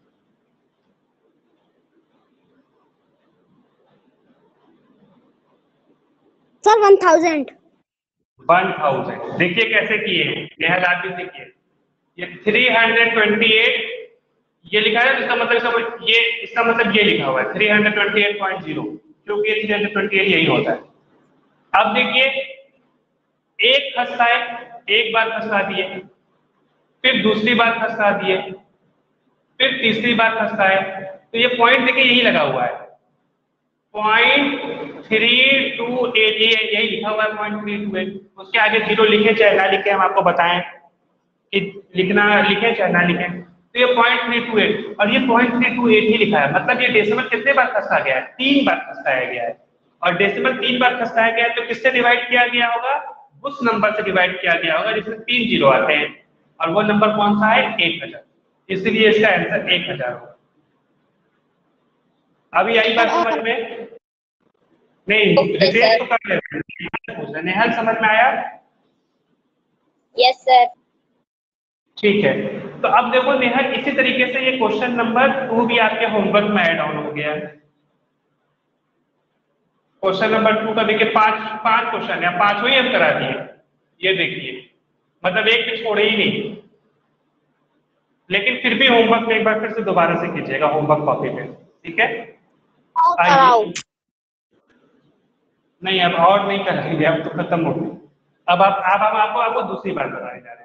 Sir one thousand. One thousand देखिए कैसे किए हैं, नेहल आप भी सीखिए। ये थ्री हंड्रेड ट्वेंटी एट ये लिखा है, इसका मतलब सब ये इसका मतलब ये लिखा हुआ है three hundred twenty eight point zero, क्योंकि थ्री हंड्रेड ट्वेंटी एट यही होता है। अब देखिए एक खसता है, एक बार खसता दिए, फिर दूसरी बार खसता दिए, फिर तीसरी बार खसता है, तो ये पॉइंट देखिए यही लगा हुआ है पॉइंट थ्री टू एट, यही लिखा हुआ है पॉइंट थ्री टू एट। उसके आगे जीरो लिखे चाहे ना लिखे, हम आपको बताएं कि लिखना लिखे चाहे ना लिखे, तो ये पॉइंट थ्री टू एट और ये पॉइंट थ्री टू एट ही लिखा है। मतलब ये डेसिमल कितने बार खसता गया है? तीन बार खसताया गया है। और डेसिमल तीन बार खसताया गया है तो किससे डिवाइड किया गया होगा? उस नंबर से डिवाइड किया गया होगा जिसमें तीन जीरो आते हैं, और वो नंबर कौन सा है? एक हजार। इसलिए इसका आंसर एक हजार होगा। अभी आई बात समझ में? नहीं, रितेश को कर ले, नेहल समझ में आया? Yes sir. ठीक है, तो अब देखो नेहल, इसी तरीके से ये क्वेश्चन नंबर टू भी आपके होमवर्क में ऐड ऑन हो गया है। क्वेश्चन नंबर टू का देखिए पांच पांच क्वेश्चन है, पांचों ही हम करा दिए। ये देखिए, मतलब एक भी छोड़े ही नहीं। लेकिन फिर भी होमवर्क में एक बार फिर से दोबारा से कीजिएगा होमवर्क कॉपी पे, ठीक है? आइए, नहीं अब और नहीं करेंगे, अब तो खत्म हो गई। अब आप अब हम आपको आपको दूसरी बार बताने जा रहे हैं।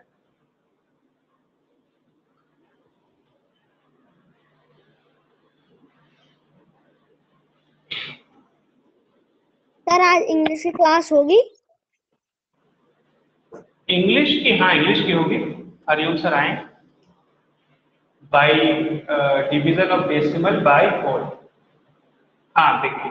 सर आज इंग्लिश की क्लास होगी? इंग्लिश की, हाँ इंग्लिश की होगी। हरिओम सर आए। By division of decimal by four, हाँ देखिए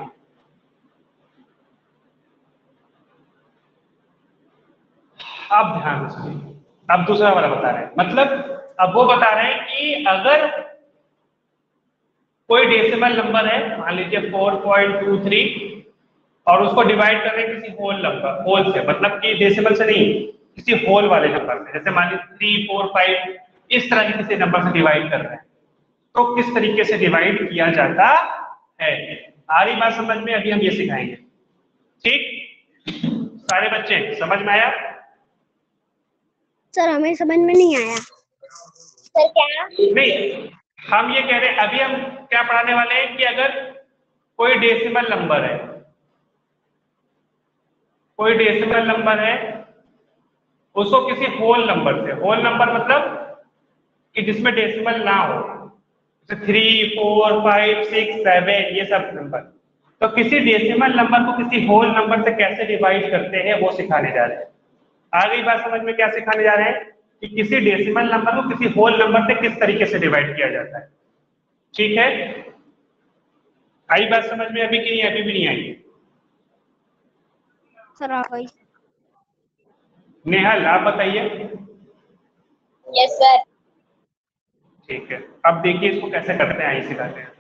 अब ध्यान से सुनिए। अब दूसरा वाला बता रहे हैं, मतलब अब वो बता रहे हैं कि अगर कोई डेसिमल नंबर है, मान लीजिए फोर पॉइंट टू थ्री, और उसको डिवाइड कर रहे हैं किसी होल नंबर, होल से मतलब कि डेसिमल से नहीं, किसी होल वाले नंबर से, जैसे मान लीजिए थ्री फोर फाइव, इस तरह के किसी नंबर से डिवाइड कर रहे हैं, तो किस तरीके से डिवाइड किया जाता है। आ रही बात समझ में? अभी हम ये सिखाएंगे, ठीक? सारे बच्चे समझ में आया? सर हमें समझ में नहीं आया। सर क्या? नहीं, हम ये कह रहे हैं, अभी हम क्या पढ़ाने वाले हैं कि अगर कोई डेसिमल नंबर है, कोई डेसिमल नंबर है, उसको किसी होल नंबर से, होल नंबर मतलब कि जिसमें डेसिमल ना हो, जैसे three four five six seven ये सब नंबर, तो किसी डेसिमल नंबर को किसी होल नंबर से कैसे डिवाइड करते हैं वो सिखाने जा रहे हैं। आ गई बात समझ में? क्या सिखाने जा रहे हैं कि किसी डेसिमल नंबर को किसी होल नंबर से किस तरीके से डिवाइड किया जाता है, ठीक है? आई बात समझ में अभी कि नहीं? अभी भी नहीं आई? सर आ गई। नेहल आप बताइए। Yes sir. ठीक है, अब देखिए इसको कैसे करते हैं, आई सिखाते हैं।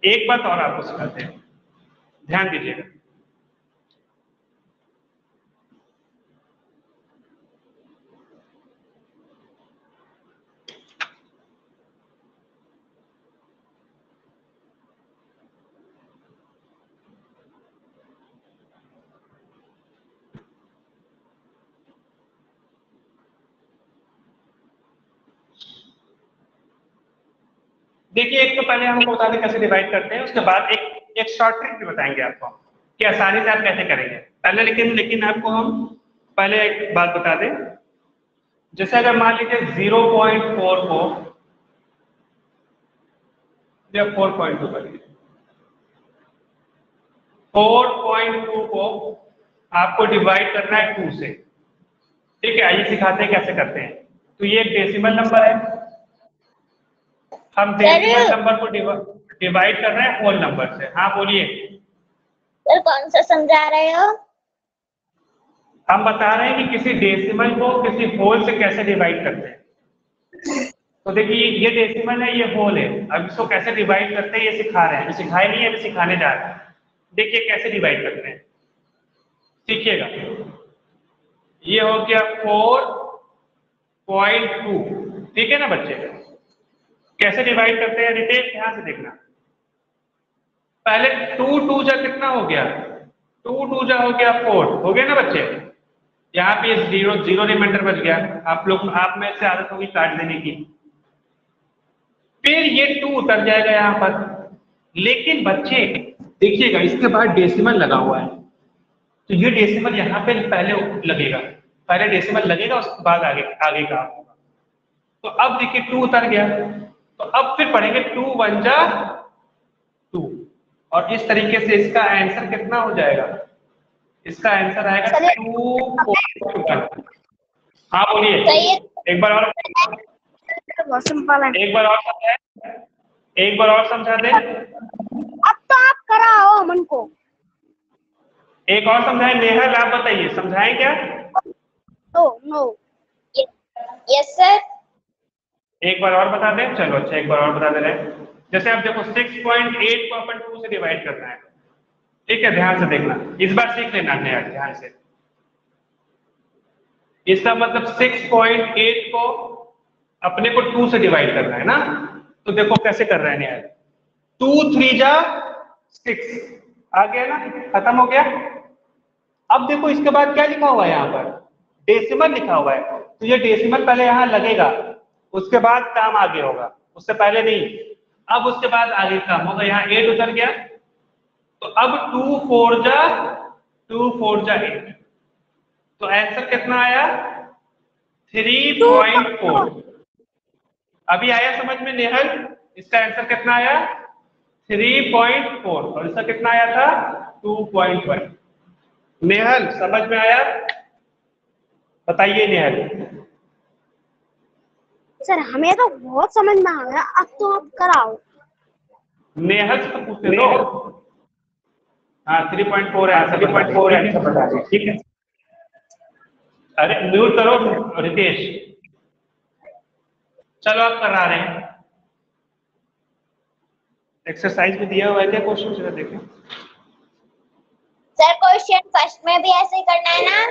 एक बात और आपको सिखाते हैं, ध्यान दीजिएगा। देखिए, एक तो पहले हमको बता दें कैसे डिवाइड करते हैं, उसके बाद एक एक शॉर्ट ट्रिक भी बताएंगे आपको कि आसानी से आप कैसे करेंगे पहले। लेकिन लेकिन आपको हम पहले एक बात बता दें, जैसे अगर मान लीजिए जीरो पॉइंट फोर को या फोर पॉइंट टू करिए, फोर पॉइंट टू को आपको डिवाइड करना है टू से, ठीक है। आइए सिखाते हैं कैसे करते हैं। तो ये एक डेसिमल नंबर है, हम डेसिमल नंबर को डिवाइड कर रहे हैं होल नंबर से। हाँ बोलिए सर, कौन सा समझा रहे हो? हम बता रहे हैं कि किसी डेसिमल को किसी होल से कैसे डिवाइड करते हैं। तो देखिए, ये डेसिमल है, ये होल है, अब इसको कैसे डिवाइड करते हैं ये सिखा रहे हैं। अभी सिखाए नहीं है, अभी सिखाने जा रहे हैं। देखिए कैसे डिवाइड करते हैं, सीखिएगा। ये हो गया फोर पॉइंट टू, ठीक है ना बच्चे। कैसे डिवाइड करते हैं रितेश, ध्यान से देखना। पहले टू टू जा कितना हो गया, टू टू जा हो गया फोर, हो गया ना बच्चे। यहाँ पे जीरो जीरो रिमाइंडर बच गया। आप लोग आप में से आदत होगी काट देने की, फिर ये टू उतर जाएगा यहाँ पर। लेकिन बच्चे देखिएगा, इसके बाद डेसिमल लगा हुआ है, तो ये डेसिमल यहाँ पे पहले लगेगा, पहले डेसिमल लगेगा, उसके बाद आगे आगे का होगा। तो अब देखिए टू उतर गया, तो अब फिर पढ़ेंगे टू वन जा टू, और इस तरीके से इसका आंसर कितना हो जाएगा, इसका आंसर आएगा टू फोर वन। हाँ बोलिए, एक बार और, एक बार और समझाए, एक बार और समझा दे। अब तो आप कराओ मन को, एक और समझाए। नेहल आप बताइए, समझाएं क्या? No no yes sir. एक बार और बता दें, चलो अच्छा एक बार और बता दे रहे हैं। जैसे आप देखो सिक्स पॉइंट एट को अपन टू से डिवाइड करना है, ठीक है, ध्यान से देखना, इस बार सीख लेना है ध्यान से। इसका मतलब सिक्स पॉइंट एट को अपने को टू से डिवाइड करना है ना। तो देखो कैसे कर रहे हैं यार, टू थ्री जा सिक्स, आ गया ना, खत्म हो गया। अब देखो इसके बाद क्या लिखा हुआ है, यहाँ पर डेसिमल लिखा हुआ है, तो ये डेसिमल पहले यहाँ लगेगा, उसके बाद काम आगे होगा, उससे पहले नहीं। अब उसके बाद आगे काम होगा, यहाँ एट उतर गया, तो अब टू फोर जा टू फोर जा एट, तो आंसर कितना आया, थ्री पॉइंट फोर। अभी आया समझ में नेहल, इसका आंसर कितना आया, थ्री पॉइंट फोर, और इसका कितना आया था, टू पॉइंट वन। नेहल समझ में आया, बताइए नेहल। सर हमें तो बहुत समझ में आ गया, अब तो आप कराओ। नेहल से तो पूछते दो। हाँ थ्री पॉइंट फोर है, थ्री पॉइंट फोर है, ठीक है। अरे म्यूट करो रितेश, चलो आप करा रहे हैं। एक्सरसाइज भी दिया हुआ है क्या क्वेश्चन, जरा देखें। सर क्वेश्चन फर्स्ट में भी ऐसे ही करना है ना?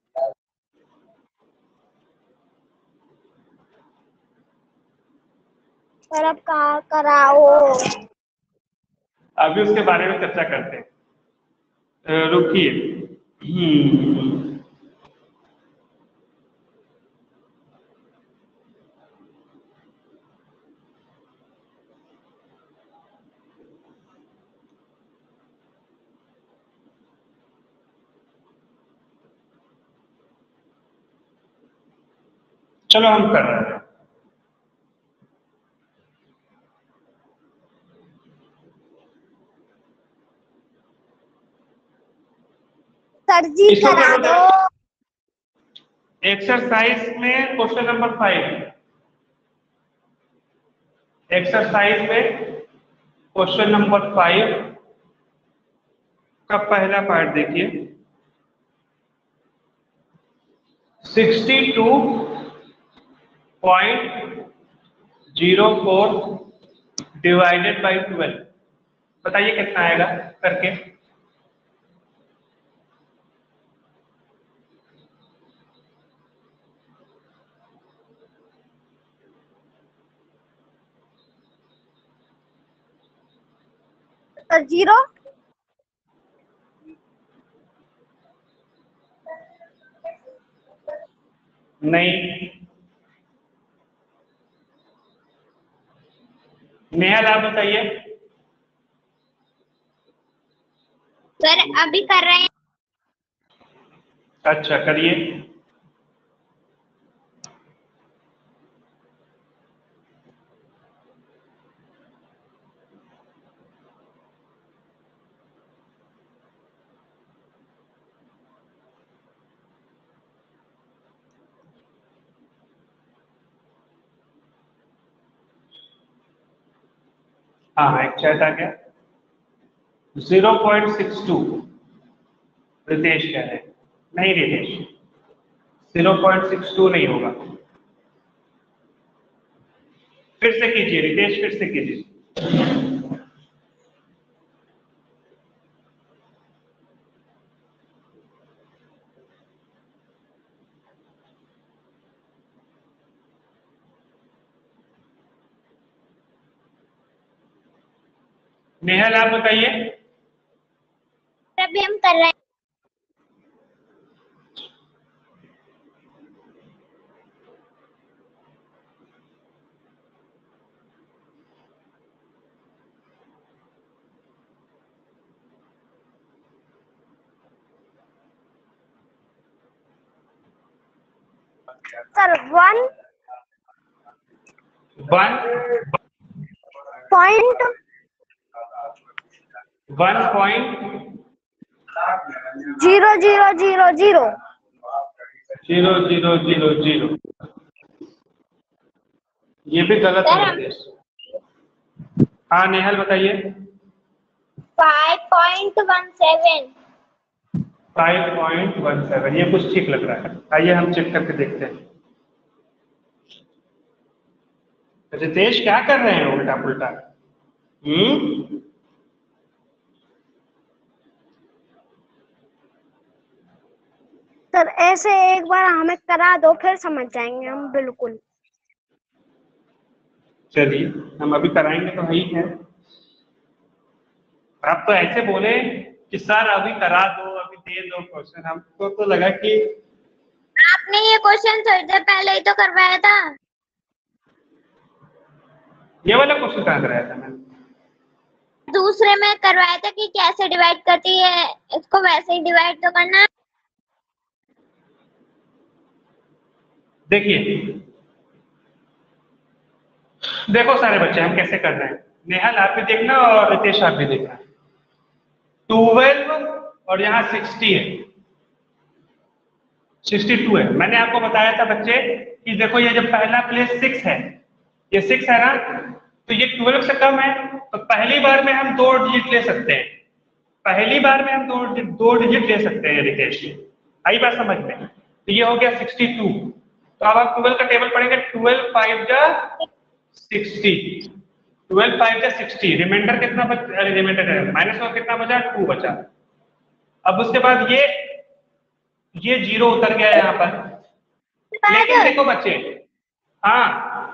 सर अब कहाँ कराओ, अभी उसके बारे में चर्चा करते हैं, रुकिए। हम्म चलो हम कर रहे हैं। सर जी करा दो। एक्सरसाइज में क्वेश्चन नंबर फाइव, एक्सरसाइज में क्वेश्चन नंबर फाइव का पहला पार्ट देखिए, sixty two point zero four divided by twelve, बताइए कितना आएगा करके। Sir zero. नहीं, नेहल आप बताइए। सर अभी कर रहे हैं। अच्छा करिए। हाँ एक चैट आ गया। Zero point six two Ritesh कह रहे हैं। नहीं Ritesh, zero point six two नहीं होगा। फिर से कीजिए रितेश, फिर से कीजिए। नेहल आप बताइए। अभी हम कर रहे हैं। Sir one one point one point zero zero zero zero zero zero zero zero ये भी गलत है रितेश। हाँ नेहल बताइए। Five point one seven. Five point one seven, ये कुछ ठीक लग रहा है। आइए हम चेक करके देखते हैं। रितेश क्या कर रहे हैं उल्टा पुल्टा? हम्म सर ऐसे एक बार हमें करा दो, फिर समझ जाएंगे हम बिल्कुल। चलिए हम अभी कराएंगे तो ही है। आप तो ऐसे बोले कि सर अभी करा दो, अभी दे दो क्वेश्चन, हमको तो लगा कि आपने ये क्वेश्चन थोड़ी देर पहले ही तो करवाया था। ये वाला क्वेश्चन कहाँ कराया था मैंने? दूसरे में करवाया था कि कैसे डिवाइड करती है, इसको वैसे ही डिवाइड तो करना है। देखिए देखो सारे बच्चे हम कैसे कर रहे हैं। नेहल आप भी देखना और रितेश आप भी देखना। ट्वेल्व और यहाँ सिक्सटी है, सिक्सटी टू है। मैंने आपको बताया था बच्चे कि देखो ये जब पहला प्लेस सिक्स है, ये सिक्स है ना, तो ये ट्वेल्व से कम है, तो पहली बार में हम दो डिजिट ले सकते हैं। पहली बार में हम दो दो डिजिट ले सकते हैं रितेश। आई बात समझ में? तो ये हो गया सिक्सटी टू। तो अब आप ट्वेल्व का टेबल पढ़ेंगे। ट्वेल्व फाइव जा सिक्सटी, ट्वेल्व फाइव जा सिक्सटी, रिमाइंडर कितना बचा? अरे रिमाइंडर है माइनस में कितना बचा? टू बचा। अब उसके बाद ये ये जीरो उतर गया यहाँ पर। लेकिन देखो बच्चे, हाँ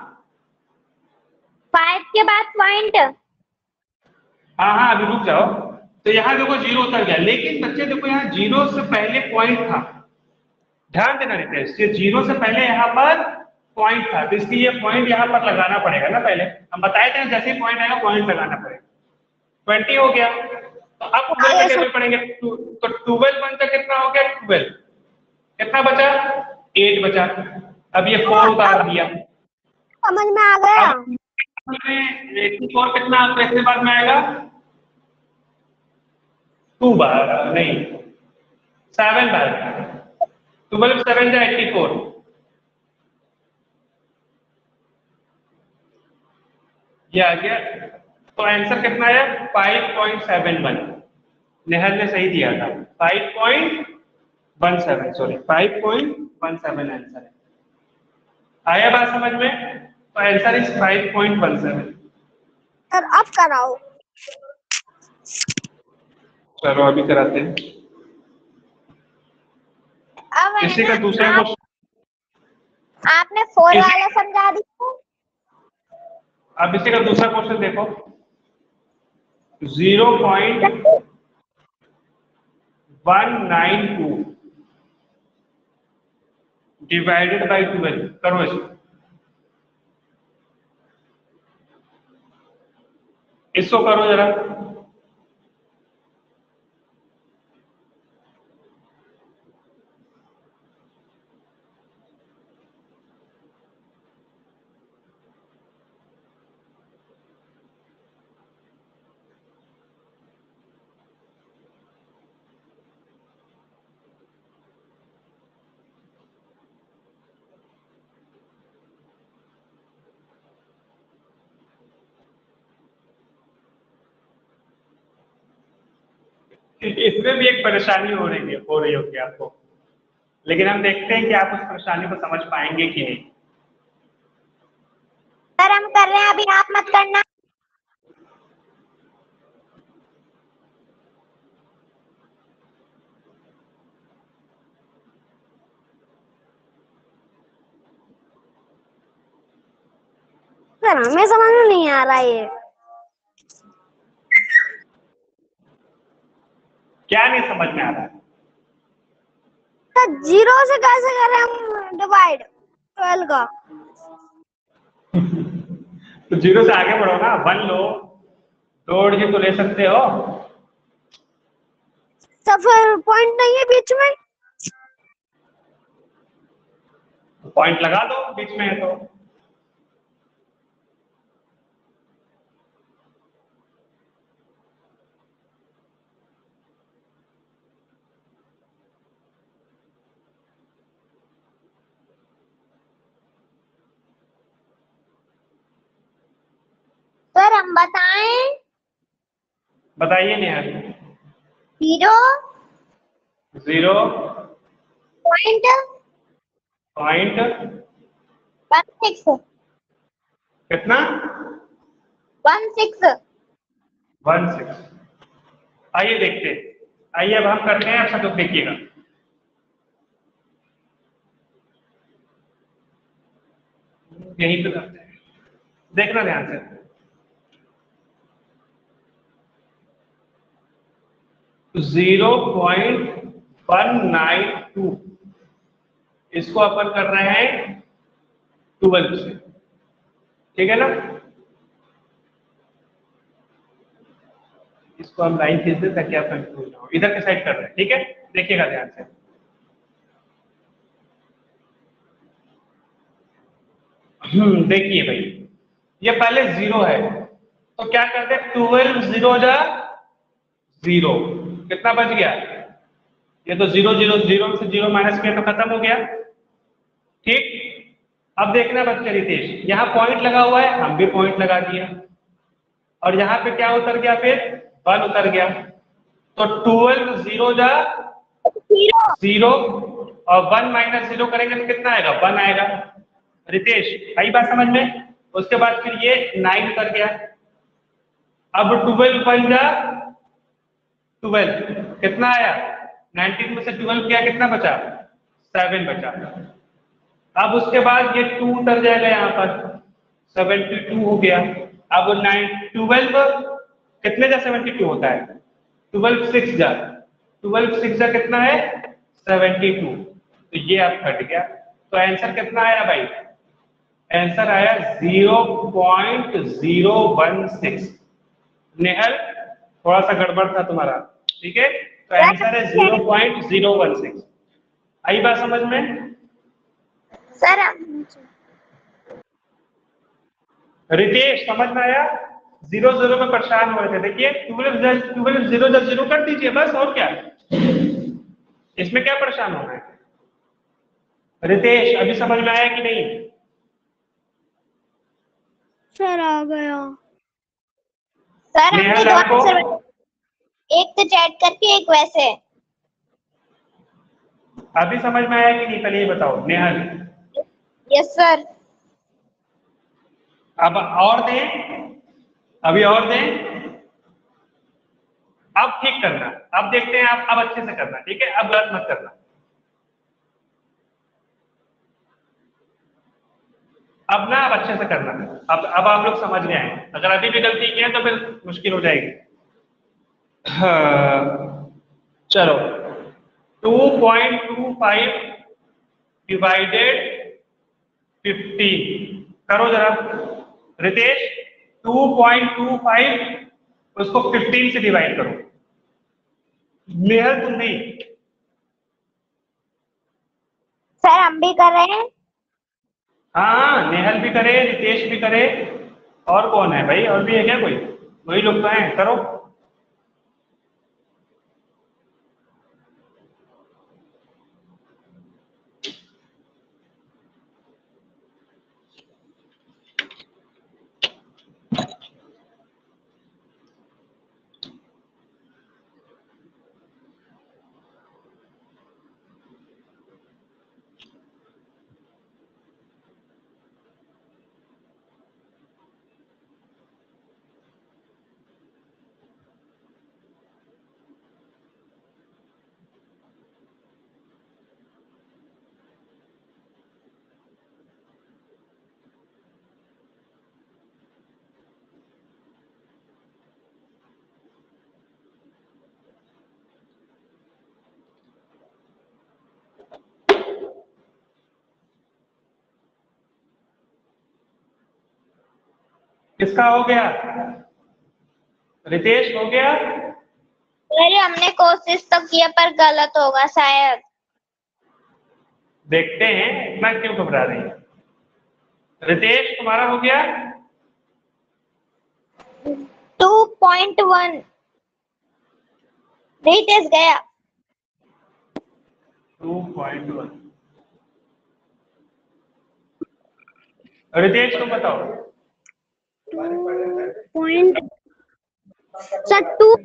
फाइव के बाद पॉइंट। हाँ हाँ अभी रुक जाओ। तो यहाँ देखो जीरो उतर गया, लेकिन बच्चे देखो यहाँ जीरो से पहले पॉइंट था। ध्यान देना रितेश, ये जीरो से पहले यहाँ पर पॉइंट था, तो इसलिए ये पॉइंट यहाँ पर लगाना पड़ेगा ना। पहले हम बताए थे जैसे ही पॉइंट आएगा पॉइंट लगाना पड़ेगा। ट्वेंटी हो गया, तो अब ट्वेल्व का टेबल पढ़ेंगे। तो ट्वेल्व वन तक कितना हो गया? ट्वेल्व, कितना बचा? एट बचा। अब ये फोर उतार दिया, समझ में आ गया। फोर कितना कैसे बाद में आएगा? टू बार नहीं, सेवन बार। ट्वेल्व सेवन जा एट्टी फोर। ये आ गया। तो आंसर कितना आया? Five point seven one. Nehal ने सही दिया था, five point one seven, sorry five point one seven answer है। आया बात समझ में? तो answer is five point one seven. Sir अब कराओ। चलो अभी कराते हैं। अब है इसी ना, का दूसरा आप, क्वेश्चन, आपने फोर इसी- वाला समझा दिया। अब इसी का दूसरा क्वेश्चन देखो, zero point one nine two divided by twelve, करो इसको, इसको करो जरा। इसमें भी एक परेशानी हो रही है, हो रही होगी आपको, लेकिन हम देखते हैं कि आप उस परेशानी को समझ पाएंगे कि नहीं। सर हम कर रहे हैं, अभी आप मत करना। सर हमें समझ में नहीं आ रहा ये। क्या नहीं समझ में आ रहा है? सर जीरो से कैसे करें हम डिवाइड ट्वेल्व का? तो जीरो से आगे बढ़ो ना, वन लो, दो डिजिट तो ले सकते हो। तो फिर पॉइंट नहीं है बीच में? पॉइंट लगा दो बीच में है तो। सर हम बताएं? बताइए Neha. Zero zero point point one six कितना? One six. One six. आइए देखते हैं, आइए अब हम करते हैं, आप सब लोग देखिएगा। यहीं पे करते हैं, देखना ध्यान से। Zero point one nine two, इसको अपन कर रहे हैं ट्वेल्व से, ठीक है ना? इसको हम लाइन खींच दें ताकि आप कंफ्यूज ना हो। इधर के साइड कर रहे हैं, ठीक है? देखिएगा ध्यान से। हम्म देखिए भाई, ये पहले जीरो है तो क्या करते हैं, ट्वेल्व जीरो जा जीरो, कितना बच गया? ये तो जीरो जीरो, जीरो से जीरो माइनस किया तो खत्म हो गया, ठीक? अब देखना बच्चे रितेश, यहाँ पॉइंट लगा हुआ है, हम भी पॉइंट लगा दिया, और यहाँ पे क्या उतर गया, फिर वन उतर गया, तो ट्वेल्व जीरो जा जीरो, और वन माइनस जीरो करेंगे तो कितना आएगा? वन आएगा। रितेश आई बात समझ में? उसके बाद फिर ये नाइन उतर गया, अब ट्वेल्व वन जा ट्वेल्व, कितना आया? नाइनटीन में से ट्वेल्व किया, कितना बचा? सेवन बचा। अब उसके बाद ये टू उतर जाएगा यहाँ पर, सेवेंटी टू हो गया। अब नाइन ट्वेल्व कितने जा सेवेंटी टू होता है? ट्वेल्व सिक्स जा, ट्वेल्व सिक्स जा कितना है? Seventy two. तो ये अब कट गया, तो आंसर कितना आया भाई? आंसर आया zero point zero one six. Nehal थोड़ा सा गड़बड़ था तुम्हारा, ठीक है? तो आंसर है zero point zero one six. आई बात समझ में? सर रितेश समझ में आया? जीरो जीरो में परेशान हो रहे थे, देखिए ट्वेल्व ट्वेल्व जीरो जब जीरो कर दीजिए बस, और क्या, इसमें क्या परेशान होना है? रितेश अभी समझ में आया कि नहीं? सर आ गया। सर हमने नेहल दो आपको आंसर, एक तो चैट करके एक वैसे। अभी समझ में आया कि नहीं, पहले ये बताओ नेहल। Yes sir. अब और दें, अभी और दें? अब ठीक करना, अब देखते हैं आप, अब अच्छे से करना, ठीक है, अब गलत मत करना। अब ना अब अच्छे से करना, अब अब आप लोग समझ गए हैं, अगर अभी भी गलती किए तो फिर मुश्किल हो जाएगी। हाँ, चलो two point two five divided fifteen करो जरा Ritesh, two point two five उसको फिफ्टीन से डिवाइड करो। नेहल तुम नहीं? सर हम भी कर रहे हैं। हाँ हाँ, नेहल भी करे, रितेश भी करे, और कौन है भाई, और भी है क्या कोई? वही लोग तो हैं, करो। किसका हो गया? रितेश हो गया? अरे हमने कोशिश तो किया पर गलत होगा शायद। देखते हैं, इतना क्यों घबरा रही है? रितेश तुम्हारा हो गया? टू पॉइंट वन रितेश गया। टू पॉइंट वन रितेश तुम बताओ। Point sir two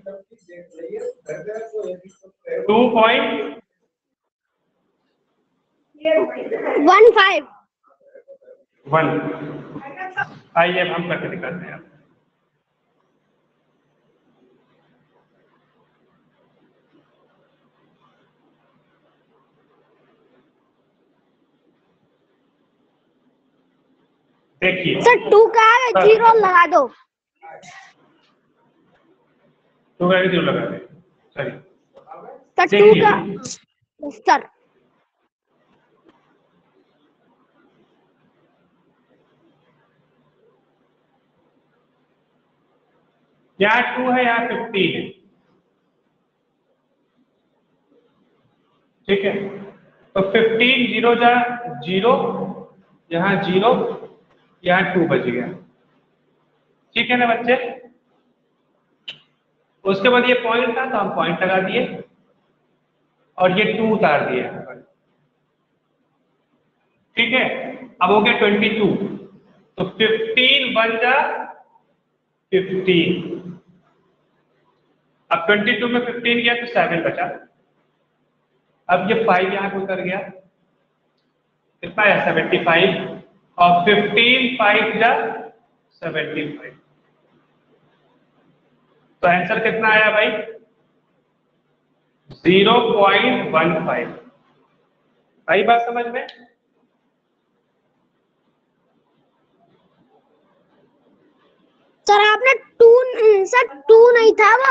two point one five. One आइए अब हम करके दिखाते हैं। देखिए सर टू का है, जीरो लगा दो। टू का जीरो लगा दे, सही। सर टू का सर यहाँ टू है, यहाँ फिफ्टीन है, ठीक है। तो फिफ्टीन जीरो जा जीरो, यहाँ जीरो, यहाँ टू बच गया, ठीक है ना बच्चे? उसके बाद ये पॉइंट था तो हम पॉइंट लगा दिए और ये टू उतार दिए यहाँ पर, ठीक है। अब हो गया ट्वेंटी टू, तो फिफ्टीन वन जा फिफ्टीन, अब ट्वेंटी टू में फिफ्टीन गया तो सेवन बचा। अब ये फाइव यहाँ पे उतर गया, कितना है सेवेंटी फाइव, और फिफ्टीन फाइव जा सेवेंटी फाइव, तो आंसर कितना आया भाई? Zero point one five. आई बात समझ में? सर आपने टू सर टू नहीं था वो।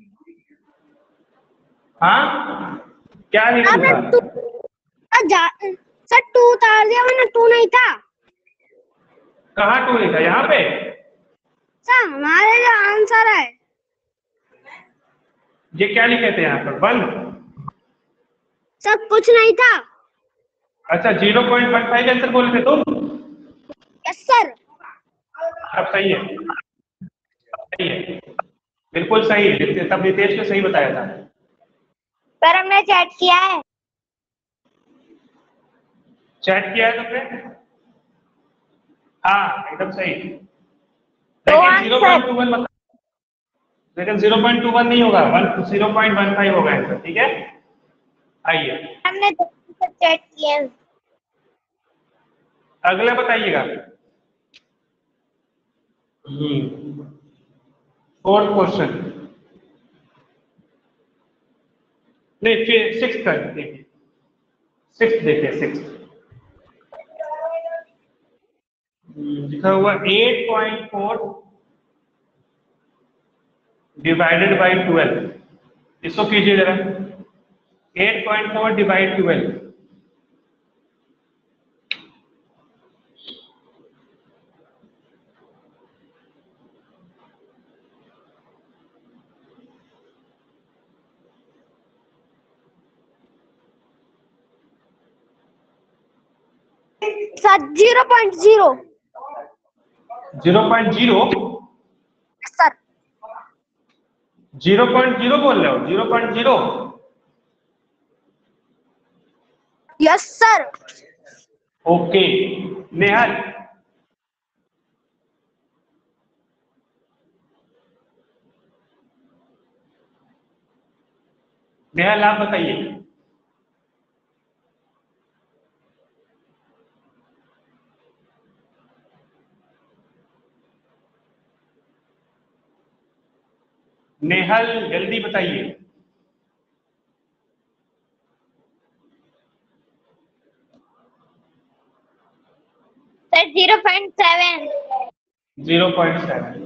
हाँ क्या नहीं आपने था? टू सर टू उतार दिया मैंने, टू नहीं था। कहाँ टू नहीं था? यहाँ पे सर हमारे जो आंसर है, ये क्या लिखे थे यहाँ पर? वन? सर कुछ नहीं था। अच्छा zero point one five answer बोले थे तुम? Yes sir. अब सही है, सही है, बिल्कुल सही है, तब नितेश ने सही बताया था। पर हमने चैट किया है। चैट किया है तुमने? हाँ एकदम सही, तो लेकिन zero point two answer one लेकिन जीरो पॉइंट टू वन नहीं होगा, one zero point one five होगा आंसर, ठीक है। आइए हमने चैट किया है। अगला बताइएगा। हम्म फोर्थ क्वेश्चन, नहीं फिर सिक्स कर देखिए, सिक्स देखिए, सिक्स लिखा हुआ eight point four divided by twelve, इसको कीजिए जरा, eight point four divide twelve, sir zero point zero. Zero point zero sir zero point zero बोल रहे हो, zero point zero yes sir. Okay. Nehal Nehal आप बताइए। नेहल जल्दी बताइए। Sir zero point seven. Zero point seven.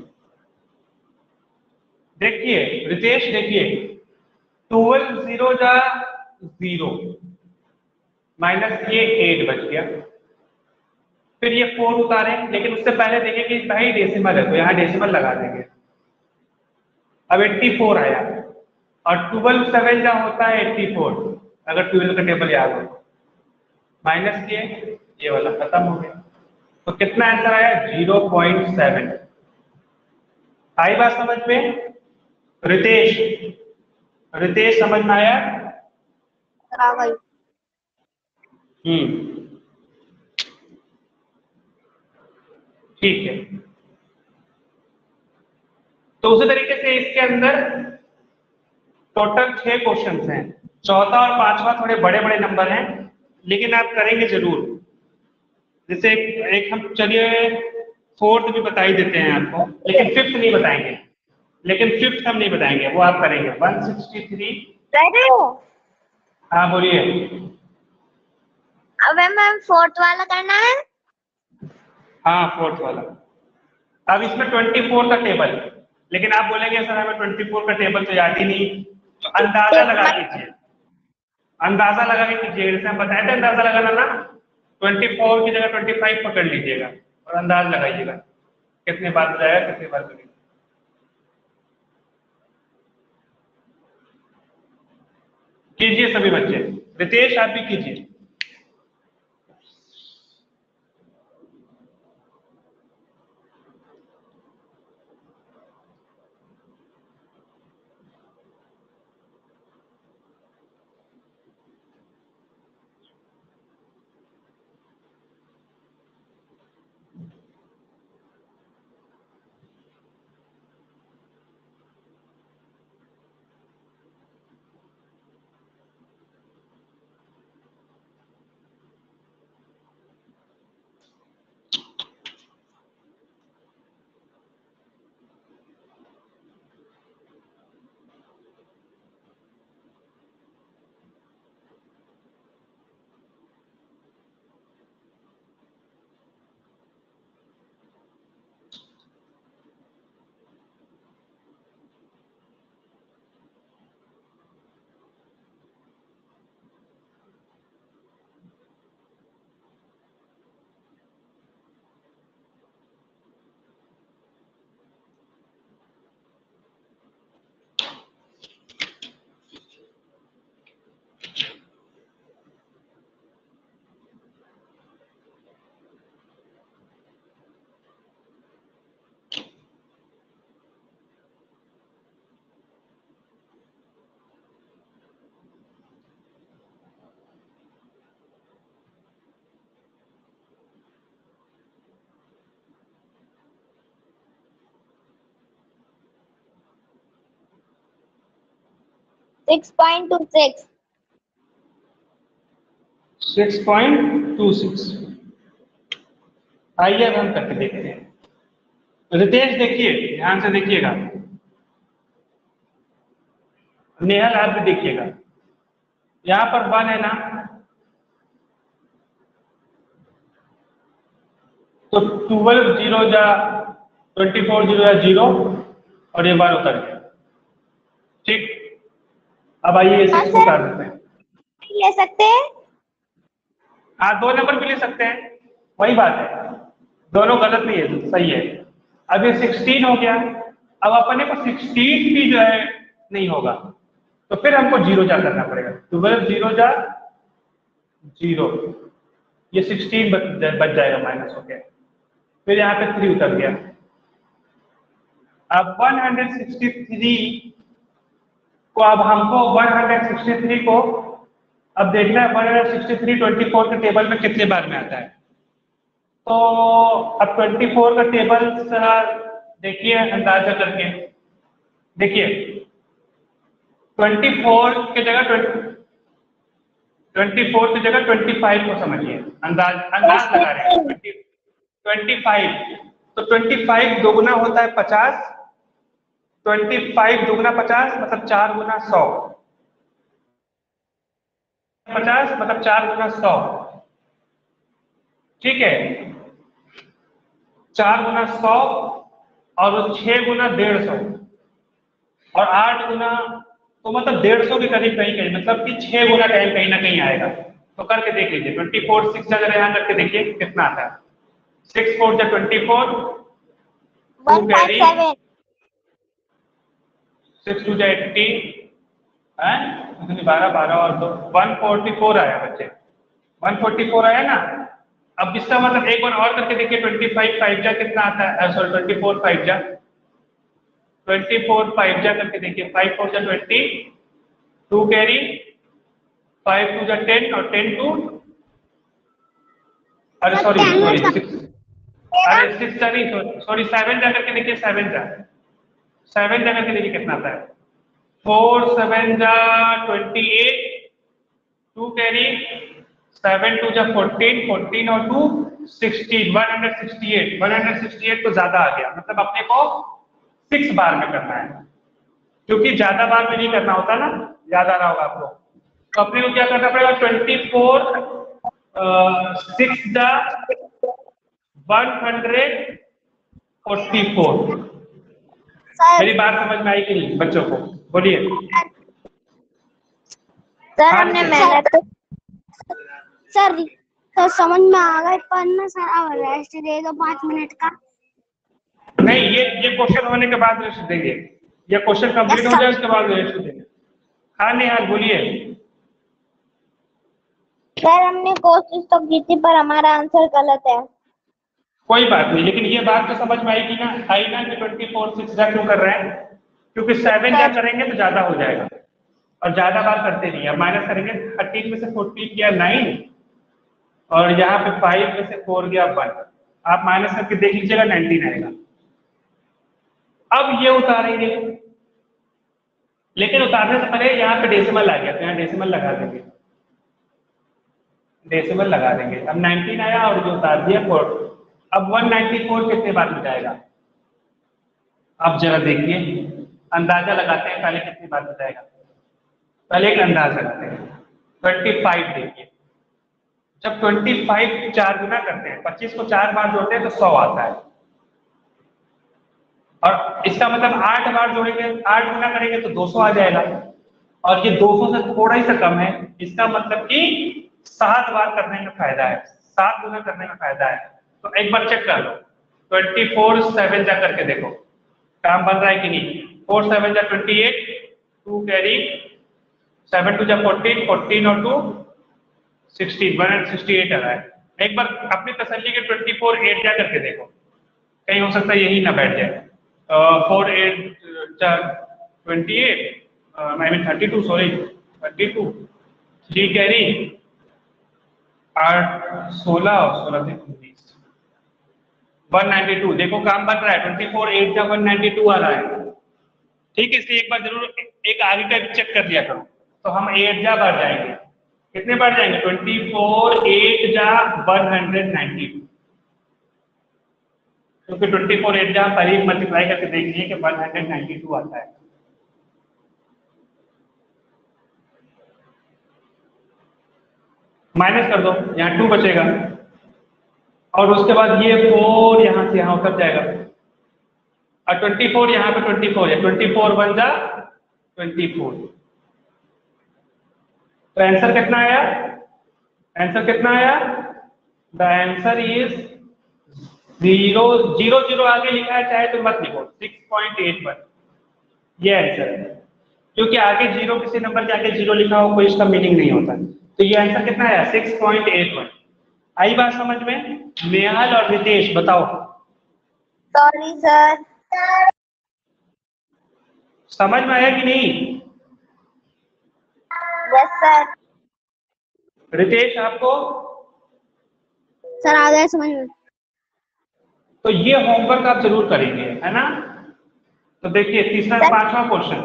देखिए रितेश, देखिए ट्वेल्व जीरो जा जीरो माइनस ये एट बच गया, फिर ये फोर उतारे, लेकिन उससे पहले देखें कि भाई डेसिमल है तो यहाँ डेसिमल लगा देंगे। अब एट्टी फोर आया और ट्वेल्व सेवन का होता है एट्टी फोर, अगर ट्वेल्व का टेबल याद हो, माइनस ये ये वाला खत्म हो गया, तो कितना आंसर आया जीरो पॉइंट सेवन। आई बात समझ में? रितेश रितेश समझ में आया? हम्म ठीक है। तो उसी तरीके से इसके अंदर टोटल छह क्वेश्चंस हैं, चौथा और पांचवा थोड़े बड़े बड़े नंबर हैं, लेकिन आप करेंगे जरूर। जैसे एक, एक हम चलिए फोर्थ भी बता ही देते हैं आपको, लेकिन फिफ्थ नहीं बताएंगे, लेकिन फिफ्थ हम नहीं बताएंगे, वो आप करेंगे। One sixty three. हाँ बोलिए। अब मैम फोर्थ वाला करना है। हाँ फोर्थ वाला। अब इसमें ट्वेंटी फोर का टेबल, लेकिन आप बोलेंगे सर हमें ट्वेंटी फोर का टेबल तो याद ही नहीं, तो अंदाजा लगा कीजिए, अंदाजा लगा के कीजिए। जैसे हम बताए थे अंदाजा लगाना ना, ट्वेंटी फोर की जगह ट्वेंटी फाइव पकड़ लीजिएगा और अंदाज लगाइएगा कितने बार हो जाएगा, कितने बार करेगा। कीजिए सभी बच्चे, रितेश आप भी कीजिए। Six point two six. Six point two six. आइए अब हम करके देखते हैं। रितेश देखिए, ध्यान से देखिएगा, नेहल आप भी देखिएगा। यहाँ पर वन है ना, तो ट्वेल्व जीरो जा ट्वेंटी फोर जीरो जा जीरो और ये वन उतर गया। ठीक, अब आइए हाँ सिक्स को सर, उतार देते हैं। ले सकते हैं। हाँ, दो नंबर भी ले सकते हैं, वही बात है, दोनों गलत नहीं है, सही है। अब ये सिक्सटीन हो गया, अब अपने को सिक्सटीन भी जो है नहीं होगा, तो फिर हमको जीरो जा करना पड़ेगा। ट्वेल्व जीरो जा जीरो, ये सिक्सटीन बच बच जाएगा माइनस होके, फिर यहाँ पे थ्री उतर गया। अब वन हंड्रेड सिक्सटी थ्री को, अब हमको वन हंड्रेड सिक्सटी थ्री को अब देखना है one hundred sixty three twenty four के टेबल में कितने बार में आता है। तो अब ट्वेंटी फोर का टेबल सर देखिए अंदाजा करके, देखिए ट्वेंटी फोर की जगह ट्वेंटी फोर की जगह ट्वेंटी फाइव को समझिए, अंदाज अंदाज लगा रहे हैं। ट्वेंटी फाइव, तो ट्वेंटी फाइव दोगुना होता है पचास, ट्वेंटी फाइव दोगुना पचास मतलब चार गुना सौ, पचास मतलब चार गुना सौ, ठीक है, चार गुना सौ और छह गुना डेढ़ सौ और आठ गुना, तो मतलब डेढ़ सौ के करीब कहीं कहीं, मतलब कि छह गुना टाइम कहीं ना कहीं आएगा। तो करके देख लीजिए, ट्वेंटी फोर सिक्स जगह यहाँ करके देखिए कितना आता है। सिक्स फोर जा twenty four, two carry, six two जा एट्टी, बारह बारह और दो वन फोर्टी फोर आया बच्चे, वन फोर्टी फोर आया ना। अब इसका मतलब एक बार और करके देखिए, ट्वेंटी फाइव फाइव जा कितना आता है, सॉरी ट्वेंटी फोर फाइव जा ट्वेंटी फोर फाइव जा करके देखिए, फाइव फोर जा twenty, two carry, five two जा टेन और टेन टू, अरे सॉरी सॉरी सिक्स, अरे सिक्स जा नहीं सॉरी सेवन जा करके देखिए, सेवन जा सेवन जा करके देखिए कितना आता है, फोर सेवन जा twenty eight, two carry, seven two जा फोर्टीन, फोर्टीन और two sixteen, one hundred sixty eight, one hundred sixty eight तो ज्यादा आ गया, मतलब अपने को सिक्स बार में करना है, क्योंकि ज्यादा बार में नहीं करना होता ना, याद आ रहा होगा आपको। तो अपने को क्या करना पड़ेगा, ट्वेंटी फोर सिक्स जा वन हंड्रेड फोर्टी फोर। मेरी बात समझ में आई कि नहीं बच्चों को, बोलिए। सर हमने मेहनत सर तो समझ में आ गए, पर ना सर अब रेस्ट दे दो पाँच मिनट का। नहीं, ये ये क्वेश्चन होने के बाद रेस्ट देंगे, ये क्वेश्चन कंप्लीट हो जाए उसके बाद रेस्ट देंगे। हाँ निहाल बोलिए। सर हमने कोशिश तो की थी पर हमारा आंसर गलत है। कोई बात नहीं, लेकिन ये बात तो समझ में आएगी ना, आई ना कि ट्वेंटी फोर सिक्स जा क्यों कर रहे हैं, क्योंकि सेवन जा करेंगे तो ज्यादा हो जाएगा और ज्यादा बार करते नहीं है। माइनस करेंगे, थर्टीन में से फोर्टीन गया नाइन और यहाँ पे फाइव में से फोर गया वन, आप माइनस करके देख लीजिएगा नाइनटीन आएगा। अब ये उतारेंगे, लेकिन उतारने से पहले यहाँ पे डेसिमल आ गया, तो यहाँ डेसिमल लगा देंगे, डेसिमल लगा देंगे। अब नाइनटीन आया और जो उतार दिया फोर। अब वन नाइंटी फोर कितने बार में जाएगा, अब जरा देखिए, अंदाजा लगाते हैं पहले कितनी बार में जाएगा। पहले एक अंदाजा लगाते हैं, ट्वेंटी फाइव देखिए, जब ट्वेंटी फाइव चार गुना करते हैं, पच्चीस को चार बार जोड़ते हैं तो सौ आता है, और इसका मतलब आठ बार जोड़ेंगे, आठ गुना करेंगे तो दो सौ आ जाएगा, और ये दो सौ से थोड़ा ही सा कम है, इसका मतलब कि सात बार करने में फायदा है, सात गुना करने में फायदा है। तो एक बार चेक कर लो, ट्वेंटी फोर सेवन जा करके देखो काम बन रहा है कि नहीं। फोर सेवन जा twenty eight, two carry, seven two जा फोर्टीन, फोर्टीन और two sixteen, one hundred sixty eight आ रहा है। एक बार अपनी तसल्ली के ट्वेंटी फोर एट जा करके देखो, कहीं हो सकता है यही ना बैठ जाए। फोर एट जा twenty eight, I mean thirty two, sorry thirty two, three carry, आठ सोलह और सोलह से उन्नीस, वन नाइंटी टू। देखो काम बन रहा है, ट्वेंटी फोर एट जा वन नाइंटी टू आ रहा है, ठीक है। इसलिए एक बार जरूर एक आगे का चेक कर लिया करो। तो हम एट जा बढ़ जाएंगे, कितने बढ़ जाएंगे, ट्वेंटी फोर एट जा वन हंड्रेड नाइंटी टू, क्योंकि ट्वेंटी फोर एट जा पहले मल्टीप्लाई करके देख लीजिए कि वन हंड्रेड नाइंटी टू आता है। माइनस कर दो, यहाँ टू बचेगा और उसके बाद ये फोर यहाँ से यहाँ उतर जाएगा और ट्वेंटी फोर यहाँ पे ट्वेंटी फोर है, ट्वेंटी फोर वन जा ट्वेंटी फोर। तो आंसर कितना आया? आंसर कितना आया? The answer is zero zero zero आगे लिखा है चाहे तो मत लिखो, सिक्स पॉइंट एट वन ये आंसर है, क्योंकि आगे जीरो किसी नंबर के आगे जीरो लिखा हो कोई इसका मीनिंग नहीं होता। तो ये आंसर कितना आया? Six point eight one. आई बात समझ में? नेहाल और रितेश बताओ। Sorry sir. समझ में आया कि नहीं? Yes sir. रितेश आपको? सर आ गया समझ में। तो ये होमवर्क आप जरूर करेंगे, है ना? तो देखिए तीसरा पांचवा क्वेश्चन,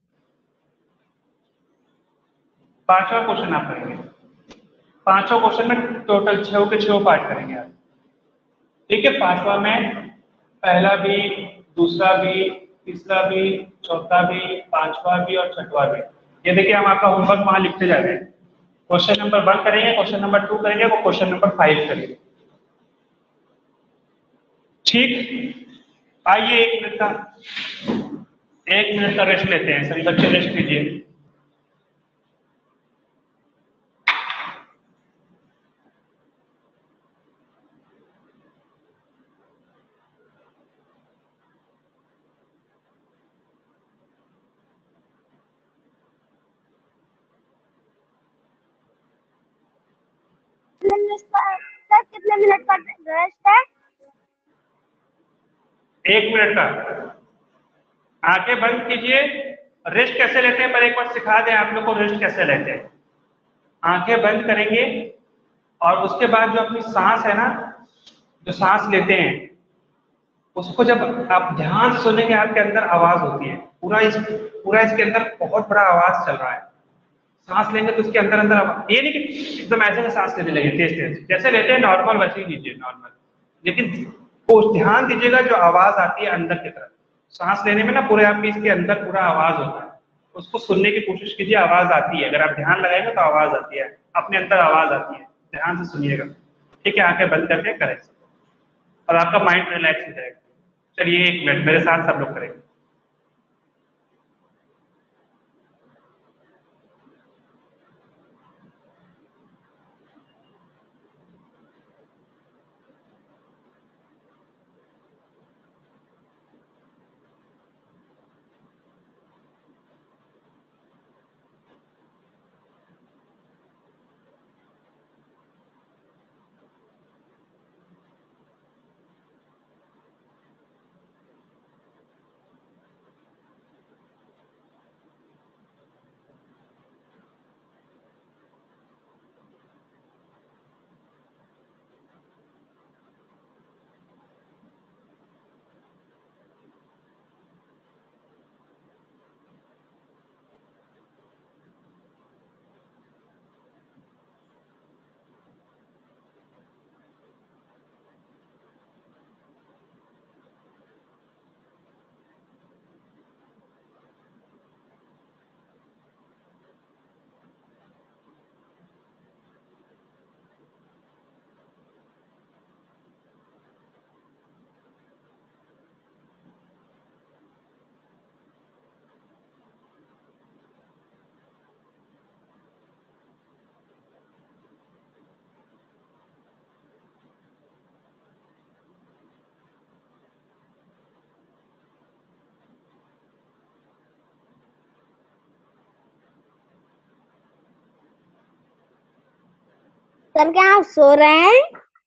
पांचवा क्वेश्चन आप करेंगे। पांचवा क्वेश्चन में टोटल छह के छह पार्ट करेंगे आप, ठीक है? पांचवा में पहला भी, दूसरा भी, तीसरा भी, चौथा भी, पांचवा भी और छठवा भी। ये देखिए हम आपका होमवर्क वहां लिखते जा रहे हैं। क्वेश्चन नंबर वन करेंगे, क्वेश्चन नंबर टू करेंगे, वो क्वेश्चन नंबर फाइव करेंगे, ठीक? आइए एक मिनट का एक मिनट का रेस्ट लेते हैं, सभी बच्चे रेस्ट लीजिए। सर कितने मिनट का रेस्ट है? एक मिनट का। आंखें बंद कीजिए। रेस्ट कैसे लेते हैं पर एक बार सिखा दें आप लोग को, रेस्ट कैसे लेते हैं। आंखें बंद करेंगे और उसके बाद जो अपनी सांस है ना, जो सांस लेते हैं उसको जब आप ध्यान से सुनेंगे आपके अंदर आवाज होती है, पूरा इस पूरा इसके अंदर बहुत बड़ा आवाज चल रहा है। सांस लेंगे तो उसके अंदर अंदर आवाज, ये नहीं कि एकदम ऐसे में सांस लेने लगे तेज तेज, जैसे लेते हैं नॉर्मल वैसे ही लीजिए नॉर्मल, लेकिन उस ध्यान दीजिएगा जो आवाज आती है अंदर की तरफ। सांस लेने में ना पूरे आपके इसके अंदर पूरा आवाज होता है, उसको सुनने की कोशिश कीजिए, आवाज आती है। अगर आप ध्यान लगाएंगे तो आवाज आती है, अपने अंदर आवाज आती है, ध्यान से सुनिएगा, ठीक है? आंखें बंद करके करें और आपका माइंड रिलैक्स हो जाएगा। चलिए एक मिनट मेरे साथ सब लोग करेंगे। सर क्या आप सो रहे हैं?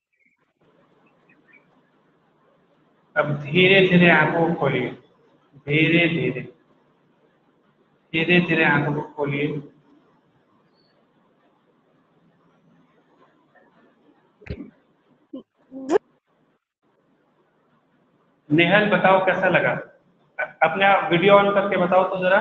अब धीरे धीरे आंखों को खोलिए, धीरे धीरे धीरे धीरे आंखों को खोलिए। नेहल बताओ कैसा लगा? अपने आप वीडियो ऑन करके बताओ तो जरा।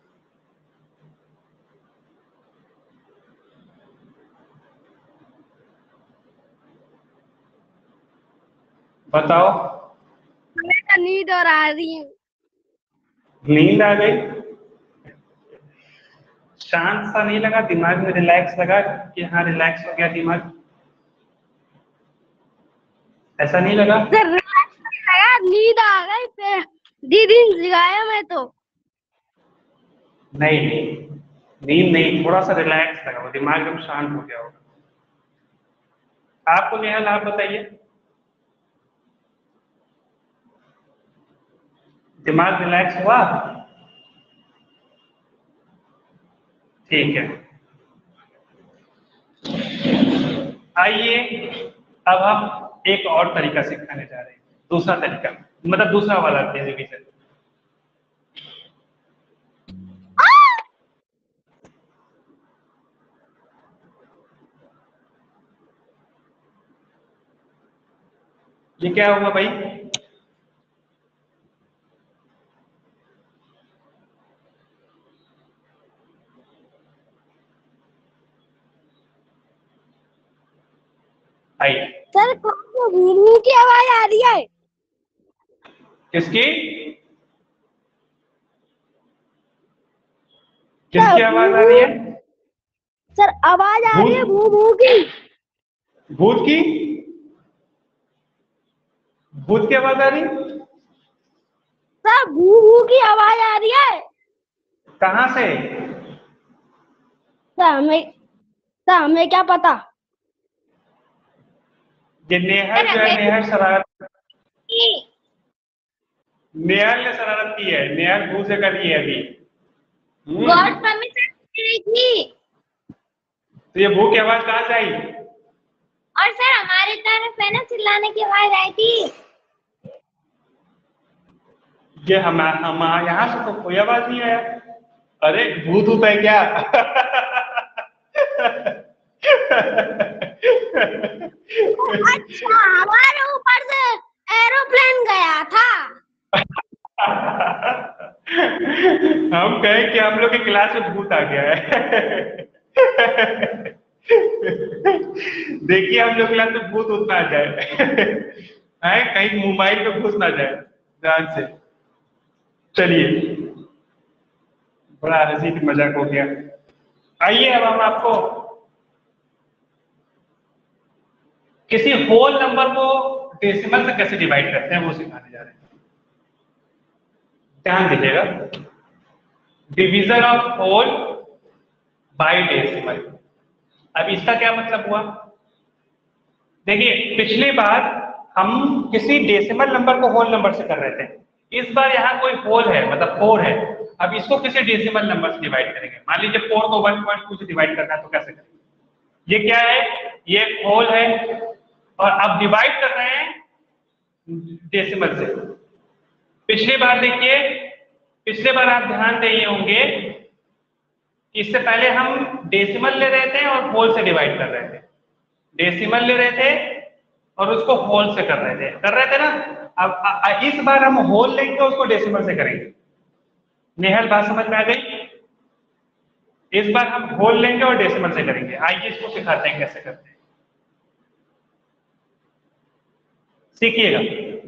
बताओ। हमें तो नींद और आ रही है। नींद आ गई? शांत सा नहीं लगा, दिमाग में रिलैक्स लगा कि हाँ रिलैक्स हो गया दिमाग, ऐसा नहीं लगा? सर रिलैक्स नहीं लगा, नींद आ गई, फिर दीदी ने जगाया मैं तो। नहीं नहीं, नींद नहीं, थोड़ा सा रिलैक्स लगा, वो दिमाग एकदम शांत हो गया होगा। आपको नेहल आप बताइए, दिमाग रिलैक्स हुआ? ठीक है, आइए अब हम एक और तरीका सिखाने जा रहे हैं, दूसरा तरीका, मतलब दूसरा वाला रिवीजन। ये क्या हुआ भाई? आइए, सर कौन घूमने की आवाज आ रही है? किसकी किसकी आवाज आ रही है? सर आवाज आ रही है भूत भू भू की। भूत की भूत की आवाज आ रही? सर भू भू की आवाज आ रही है। कहाँ से? सर हमें सर हमें क्या पता। ये नेहर जो है, नेहर शरारत, नेहर ने शरारत की है, नेहर भू से कर रही है अभी। हम्म, गॉड परमिशन थी। तो ये भू की आवाज कहाँ से आई? और सर हमारे तरफ है ना चिल्लाने की आवाज आई थी। ये हम हम यहाँ से तो कोई आवाज नहीं आया। अरे भूत होता है क्या? अच्छा हमारे ऊपर से एरोप्लेन गया था। हम कहें कि हम लोग की क्लास में भूत आ गया है। देखिए हम लोग क्लास में भूत उतना आ जाए, है कहीं मोबाइल पे घुस ना जाए ध्यान से। चलिए, बड़ा हंसी मजाक हो गया। आइए अब हम आपको किसी होल नंबर को डेसिमल से कैसे डिवाइड करते हैं वो सिखाने जा रहे हैं। ध्यान दीजिएगा, division of whole by decimal. अब इसका क्या मतलब हुआ? देखिए पिछली बार हम किसी डेसिमल नंबर को होल नंबर से कर रहे थे, इस बार यहाँ कोई होल है मतलब फोर है, अब इसको किसी डेसिमल नंबर से डिवाइड करेंगे। मान लीजिए फोर को वन पॉइंट टू से डिवाइड करना है तो कैसे करेंगे? ये क्या है? ये होल है और अब डिवाइड कर रहे हैं डेसिमल से। पिछली बार देखिए, पिछले बार आप ध्यान दिए होंगे, इससे पहले हम डेसिमल ले रहे थे और होल से डिवाइड कर रहे थे, डेसिमल ले रहे थे और उसको होल से कर रहे थे कर रहे थे ना। अब आ, आ, इस बार हम होल लेंगे उसको डेसिमल से करेंगे। नेहल बात समझ में आ गई? इस बार हम होल लेंगे और डेसिमल से करेंगे। आइए इसको सिखाते हैं कैसे करते हैं, सीखिएगा।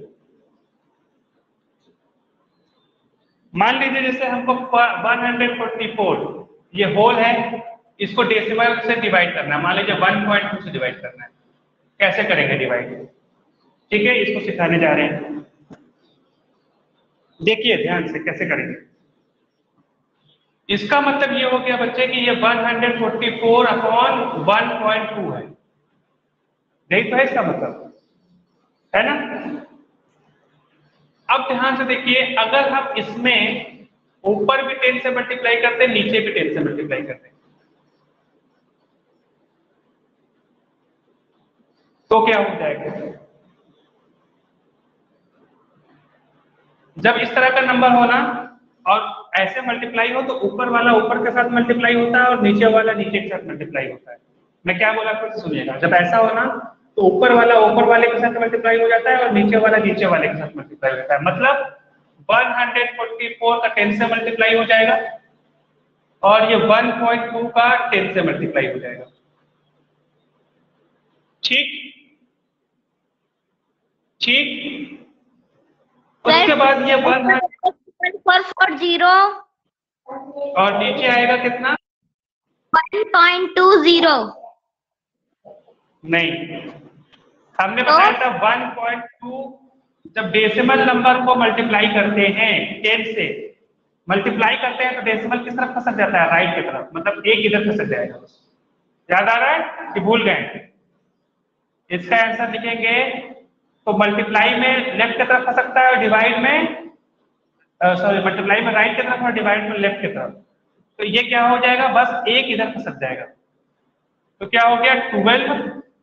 मान लीजिए जैसे हमको वन हंड्रेड फोर्टी फोर ये होल है, इसको डेसिमल से डिवाइड करना है, मान लीजिए वन पॉइंट टू से डिवाइड करना है। कैसे करेंगे डिवाइड? ठीक है, इसको सिखाने जा रहे हैं, देखिए ध्यान से कैसे करेंगे। इसका मतलब ये हो गया बच्चे कि ये one hundred forty four upon one point two है, यही तो है इसका मतलब, है ना? अब ध्यान से देखिए, अगर हम इसमें ऊपर भी टेन से मल्टीप्लाई करते हैं, नीचे भी टेन से मल्टीप्लाई करते हैं, तो क्या हो जाएगा? जब इस तरह का नंबर हो ना और ऐसे मल्टीप्लाई हो तो ऊपर वाला ऊपर के साथ मल्टीप्लाई होता है और नीचे वाला नीचे के साथ मल्टीप्लाई होता है। मैं क्या बोला फिर सुनिएगा, जब ऐसा हो ना तो ऊपर वाला ऊपर वाले के साथ मल्टीप्लाई हो जाता है और नीचे वाला नीचे वाले के साथ मल्टीप्लाई होता है। मतलब वन हंड्रेड फोर्टी फोर का टेन से मल्टीप्लाई हो जाएगा और ये वन पॉइंट टू का टेन से मल्टीप्लाई हो जाएगा। ठीक ठीक उसके बाद ये वन फोर फोर जीरो और नीचे आएगा कितना? One point two zero. नहीं, हमने बताया था वन पॉइंट टू। जब डेसिमल नंबर को मल्टीप्लाई करते हैं टेन से मल्टीप्लाई करते हैं तो डेसिमल किस तरफ खसक जाता है? राइट की तरफ, मतलब एक इधर खसक जाएगा। याद आ रहा है कि भूल गए? इसका आंसर लिखेंगे तो मल्टीप्लाई में लेफ्ट की तरफ खसकता है और डिवाइड में सॉरी मल्टीप्लाई में राइट की तरफ और डिवाइड में लेफ्ट की तरफ। तो ये क्या हो जाएगा? बस एक इधर खसक जाएगा। तो क्या हो गया? Twelve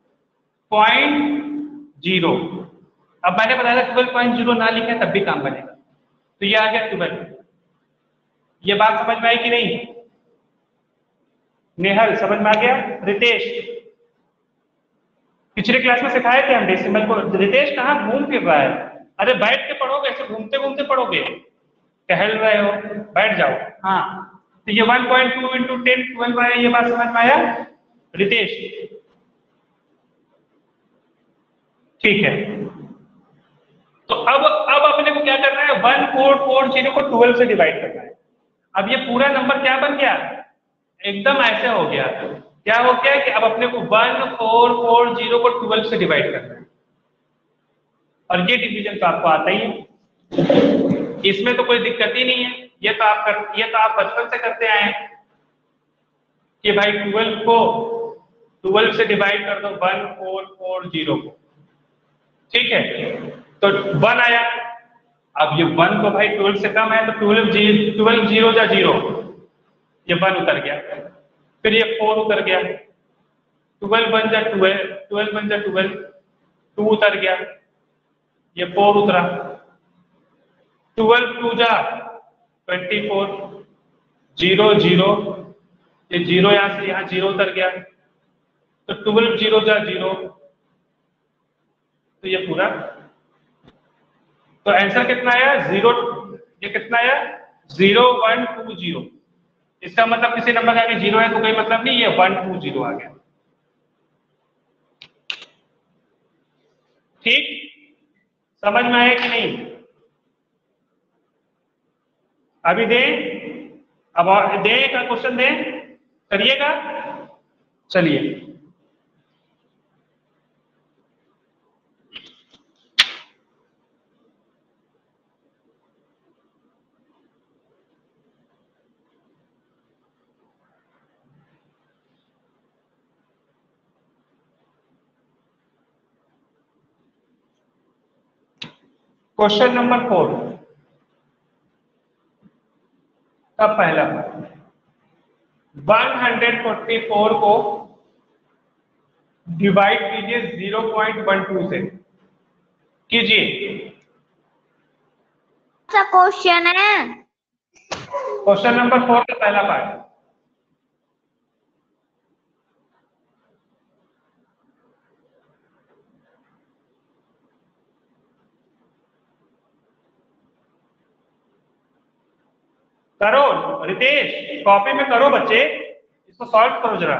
point zero. अब मैंने बताया था ट्वेल्व पॉइंट जीरो ना लिखे तब भी काम बनेगा। तो ये आ गया ट्वेल्व। ये बात समझ में आई कि नहीं? नेहल समझ में आ गया? रितेश, पिछले क्लास में सिखाए थे हम डेसिमल को। रितेश कहाँ घूम फिर रहा है? अरे बैठ के पढ़ोगे, ऐसे घूमते घूमते पढ़ोगे? टहल रहे हो, बैठ जाओ। हाँ, तो ये one point two into ten twelve आया। ये बात समझ में आया रितेश? ठीक है। तो अब अब अपने को क्या करना है? वन फोर फोर जीरो को ट्वेल्व से डिवाइड करना है। अब ये पूरा नंबर क्या बन गया? एकदम ऐसे हो गया। क्या हो गया कि अब अपने को वन फोर फोर जीरो को ट्वेल्व से डिवाइड करना है। और ये डिवीजन तो आपको आता ही है, इसमें तो कोई दिक्कत ही नहीं है। ये तो आप कर, ये तो आप बचपन से करते आए हैं कि भाई ट्वेल्व को ट्वेल्व से डिवाइड कर दो वन फोर फोर जीरो को। ठीक है, तो वन आया। अब ये वन तो भाई ट्वेल्व से कम है तो ट्वेल्व जी ट्वेल्व जीरो जा जीरो, ये वन उतर गया। फिर ये फोर उतर गया, ट्वेल्व वन जा ट्वेल्व, ट्वेल्व वन जा ट्वेल्व, टू उतर गया, ये फोर उतरा, ट्वेल्व टू जा ट्वेंटी फोर, जीरो जीरो, ये जीरो यहां से यहां जीरो उतर गया, तो ट्वेल्व जीरो जा जीरो, तो ये पूरा। तो आंसर कितना आया? जीरो। ये कितना आया? Zero one two zero. इसका मतलब किसी नंबर का आगे जीरो है तो कोई मतलब नहीं, ये वन टू जीरो आ गया। ठीक, समझ में आया कि नहीं? अभी दे, अब दे का क्वेश्चन दे, करिएगा। चलिए, क्वेश्चन नंबर फोर का पहला वन हंड्रेड फोर्टी फोर को डिवाइड कीजिए जीरो पॉइंट वन टू से। कीजिए। सा क्वेश्चन है? क्वेश्चन नंबर फोर का पहला पार्ट। करो रितेश, कॉपी में करो बच्चे, इसको सॉल्व करो जरा।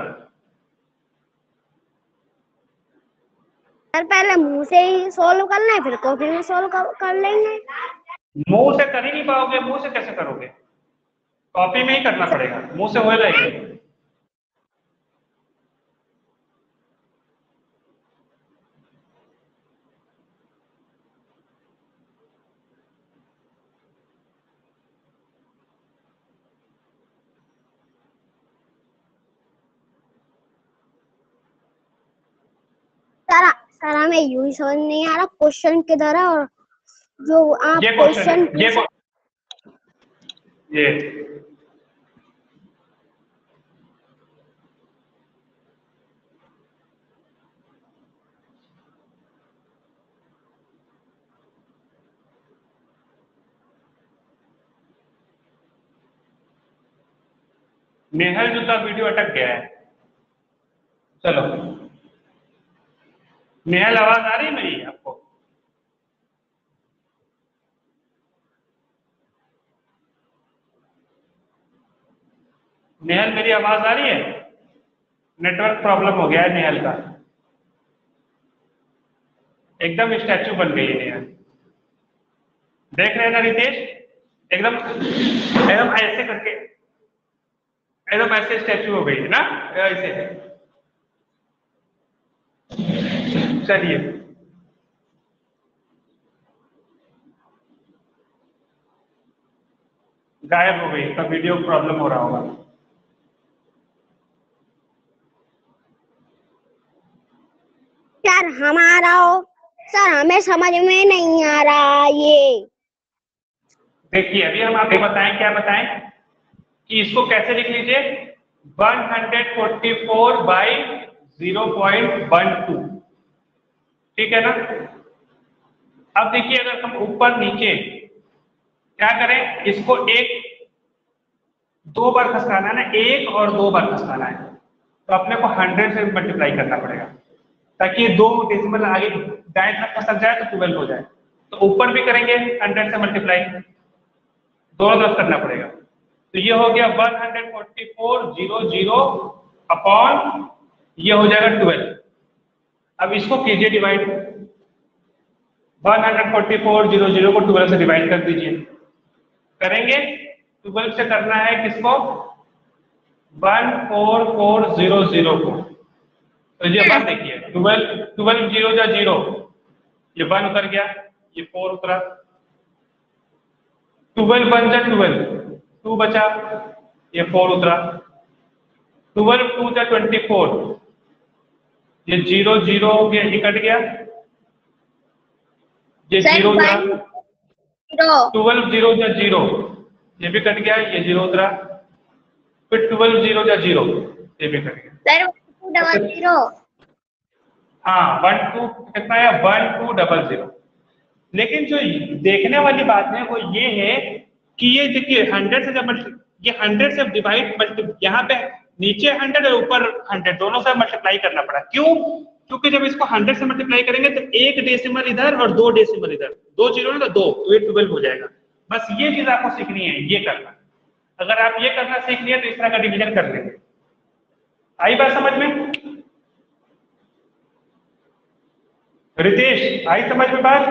सर पहले मुंह से ही सोल्व करना है, फिर कॉपी में सोल्व कर, कर लेंगे। मुंह से कर ही नहीं पाओगे, मुंह से कैसे करोगे? कॉपी में ही करना पड़ेगा, मुंह से हो जाएगा। सर सर हमें यूं ही समझ नहीं आ रहा क्वेश्चन किधर है, और जो आप ये क्वेश्चन क्वेश्चन ये ये नेहल जो था वीडियो अटक गया है। चलो नेहल, आवाज आ रही है मेरी आपको? नेहल मेरी आवाज आ रही है? नेटवर्क प्रॉब्लम हो गया है नेहल का, एकदम स्टैचू बन गई है नेहल। देख रहे हैं ना रितेश? एकदम एकदम ऐसे करके एकदम ऐसे स्टैचू हो गई है ना, ऐसे। चलिए, गायब हो गई, तो वीडियो प्रॉब्लम हो रहा होगा। सर हमारा हो, सर हमें समझ में नहीं आ रहा ये। देखिए अभी हम आपको बताएं, क्या बताएं कि इसको कैसे लिख लीजिए, one hundred forty four by zero point one two, ठीक है ना। अब देखिए अगर हम ऊपर नीचे क्या करें, इसको एक दो बार खसकाना है ना, एक और दो बार खसकाना है, तो अपने को हंड्रेड से मल्टीप्लाई करना पड़ेगा ताकि ये दो डेसिमल आगे दाएं तरफ खसक जाए तो ट्वेल्व हो जाए। तो ऊपर भी करेंगे हंड्रेड से मल्टीप्लाई, दोनों तरफ करना पड़ेगा। तो ये हो गया one hundred forty four zero zero upon ये हो जाएगा ट्वेल्व। अब इसको कीजिए divide, one hundred forty four zero zero को ट्वेल्व से डिवाइड कर दीजिए। करेंगे ट्वेल्व से करना है किसको, one four four zero zero को। तो ये वन देखिए, ट्वेल्व ट्वेल्व जीरो या जीरो, ये वन उतर गया, ये फोर उतरा, ट्वेल्व वन जा ट्वेल्व, टू बचा, ये फोर उतरा, ट्वेल्व टू जा ट्वेंटी फोर, ये जीरो जीरो हो गया, ये कट गया, ये जीरो उतरा, ट्वेल्व जीरो जा जीरो, ये भी कट गया, ये जीरो उतरा, फिर ट्वेल्व जीरो जा जीरो, ये भी कट गया। टू डबल जीरो, हाँ वन टू कितना है, वन टू डबल जीरो। लेकिन जो देखने वाली बात है वो ये है कि ये देखिए हंड्रेड से जब ये हंड्रेड से डिवाइड मल्टी, यहाँ पे नीचे हंड्रेड और ऊपर हंड्रेड दोनों से मल्टीप्लाई करना पड़ा। क्यों? क्योंकि जब इसको हंड्रेड से मल्टीप्लाई करेंगे तो एक डेसिमल इधर और दो डेसिमल इधर, दो जीरो ना तो दो, तो ये ट्वेल्व हो जाएगा। बस ये चीज आपको सीखनी है, ये करना। अगर आप ये करना सीख लिए तो इस तरह का डिवीजन कर लेंगे। आई बात समझ में? रितेश आई समझ में बात?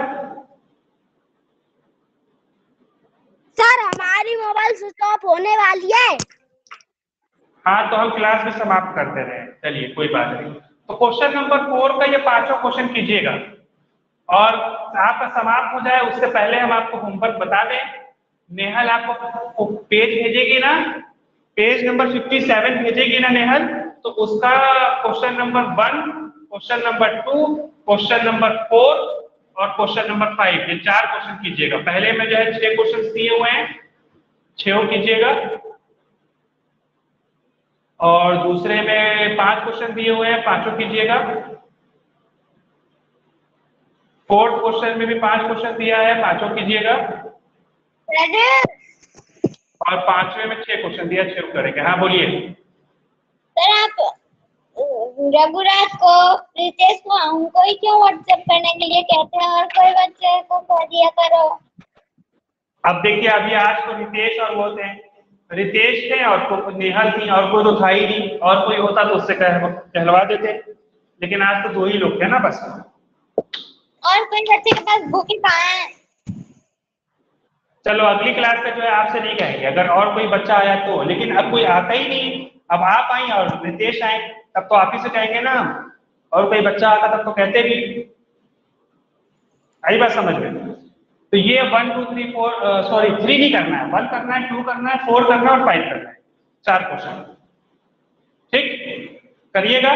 सर हमारी मोबाइल स्विच ऑफ होने वाली है। हाँ तो हम क्लास में समाप्त करते रहे, चलिए कोई बात नहीं। तो क्वेश्चन नंबर फोर का ये पांचों क्वेश्चन कीजिएगा और आपका समाप्त हो जाए उससे पहले हम आपको होमवर्क बता दें। नेहल आपको पेज भेजेगी ना, पेज नंबर फिफ्टी सेवन भेजेगी ना नेहल, तो उसका question number one, question number two, question number four और क्वेश्चन नंबर फाइव, ये चार क्वेश्चन कीजिएगा। पहले में जो है छह क्वेश्चन दिए हुए हैं, छह कीजिएगा, और दूसरे में पांच क्वेश्चन दिए हुए हैं, पांचों कीजिएगा। फोर्थ क्वेश्चन में भी पांच क्वेश्चन दिया है, पांचों कीजिएगा। और पांचवे में छह क्वेश्चन दिया, छह करेंगे। हाँ बोलिए सर। आप रघुराज को, रितेश को, हमको ही क्यों व्हाट्सएप करने के लिए कहते हैं और कोई बच्चे को कह दिया करो। अब देखिए अभी आज तो रितेश और वो थे, रितेश थे और को नेहल थी और कोई तो था ही नहीं, और कोई होता तो उससे कह, कहलवा देते, लेकिन आज तो दो ही लोग थे ना बस। और कोई बच्चे के पास बुक ही कहाँ है? चलो अगली क्लास में जो है आपसे नहीं कहेंगे अगर और कोई बच्चा आया तो, लेकिन अब कोई आता ही नहीं। अब आप आई और रितेश आए तब तो आप ही से कहेंगे ना, और कोई बच्चा आता तब तो कहते भी। आई बात समझ में? तो ये one two three four sorry three नहीं करना है, वन करना है, टू करना है, फोर करना है और फाइव करना है, चार क्वेश्चन। ठीक करिएगा।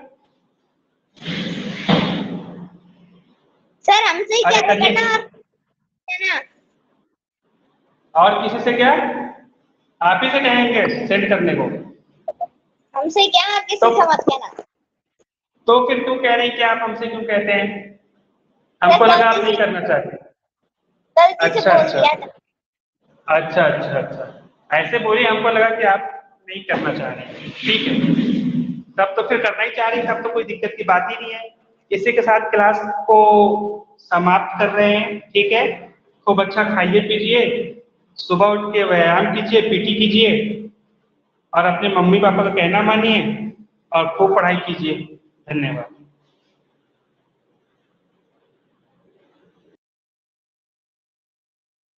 सर हमसे क्या करना है ना? और किसी से क्या? आप ही से कहेंगे सेंड करने को। हमसे क्या, आप किसी तो, से मत कहना। तो फिर तू कह रही कि आप हमसे क्यों कहते हैं? हमको लगा आप नहीं करना चाहते। अच्छा अच्छा अच्छा अच्छा अच्छा ऐसे बोली, हमको लगा कि आप नहीं करना चाह रहे। ठीक है, तब तो फिर करना ही चाह रही, तब तो कोई दिक्कत की बात ही नहीं है। इसी के साथ क्लास को समाप्त कर रहे हैं। ठीक है, खूब अच्छा खाइए पीजिए, सुबह उठ के व्यायाम कीजिए, पीटी कीजिए, और अपने मम्मी पापा का कहना मानिए और खूब पढ़ाई कीजिए। धन्यवाद।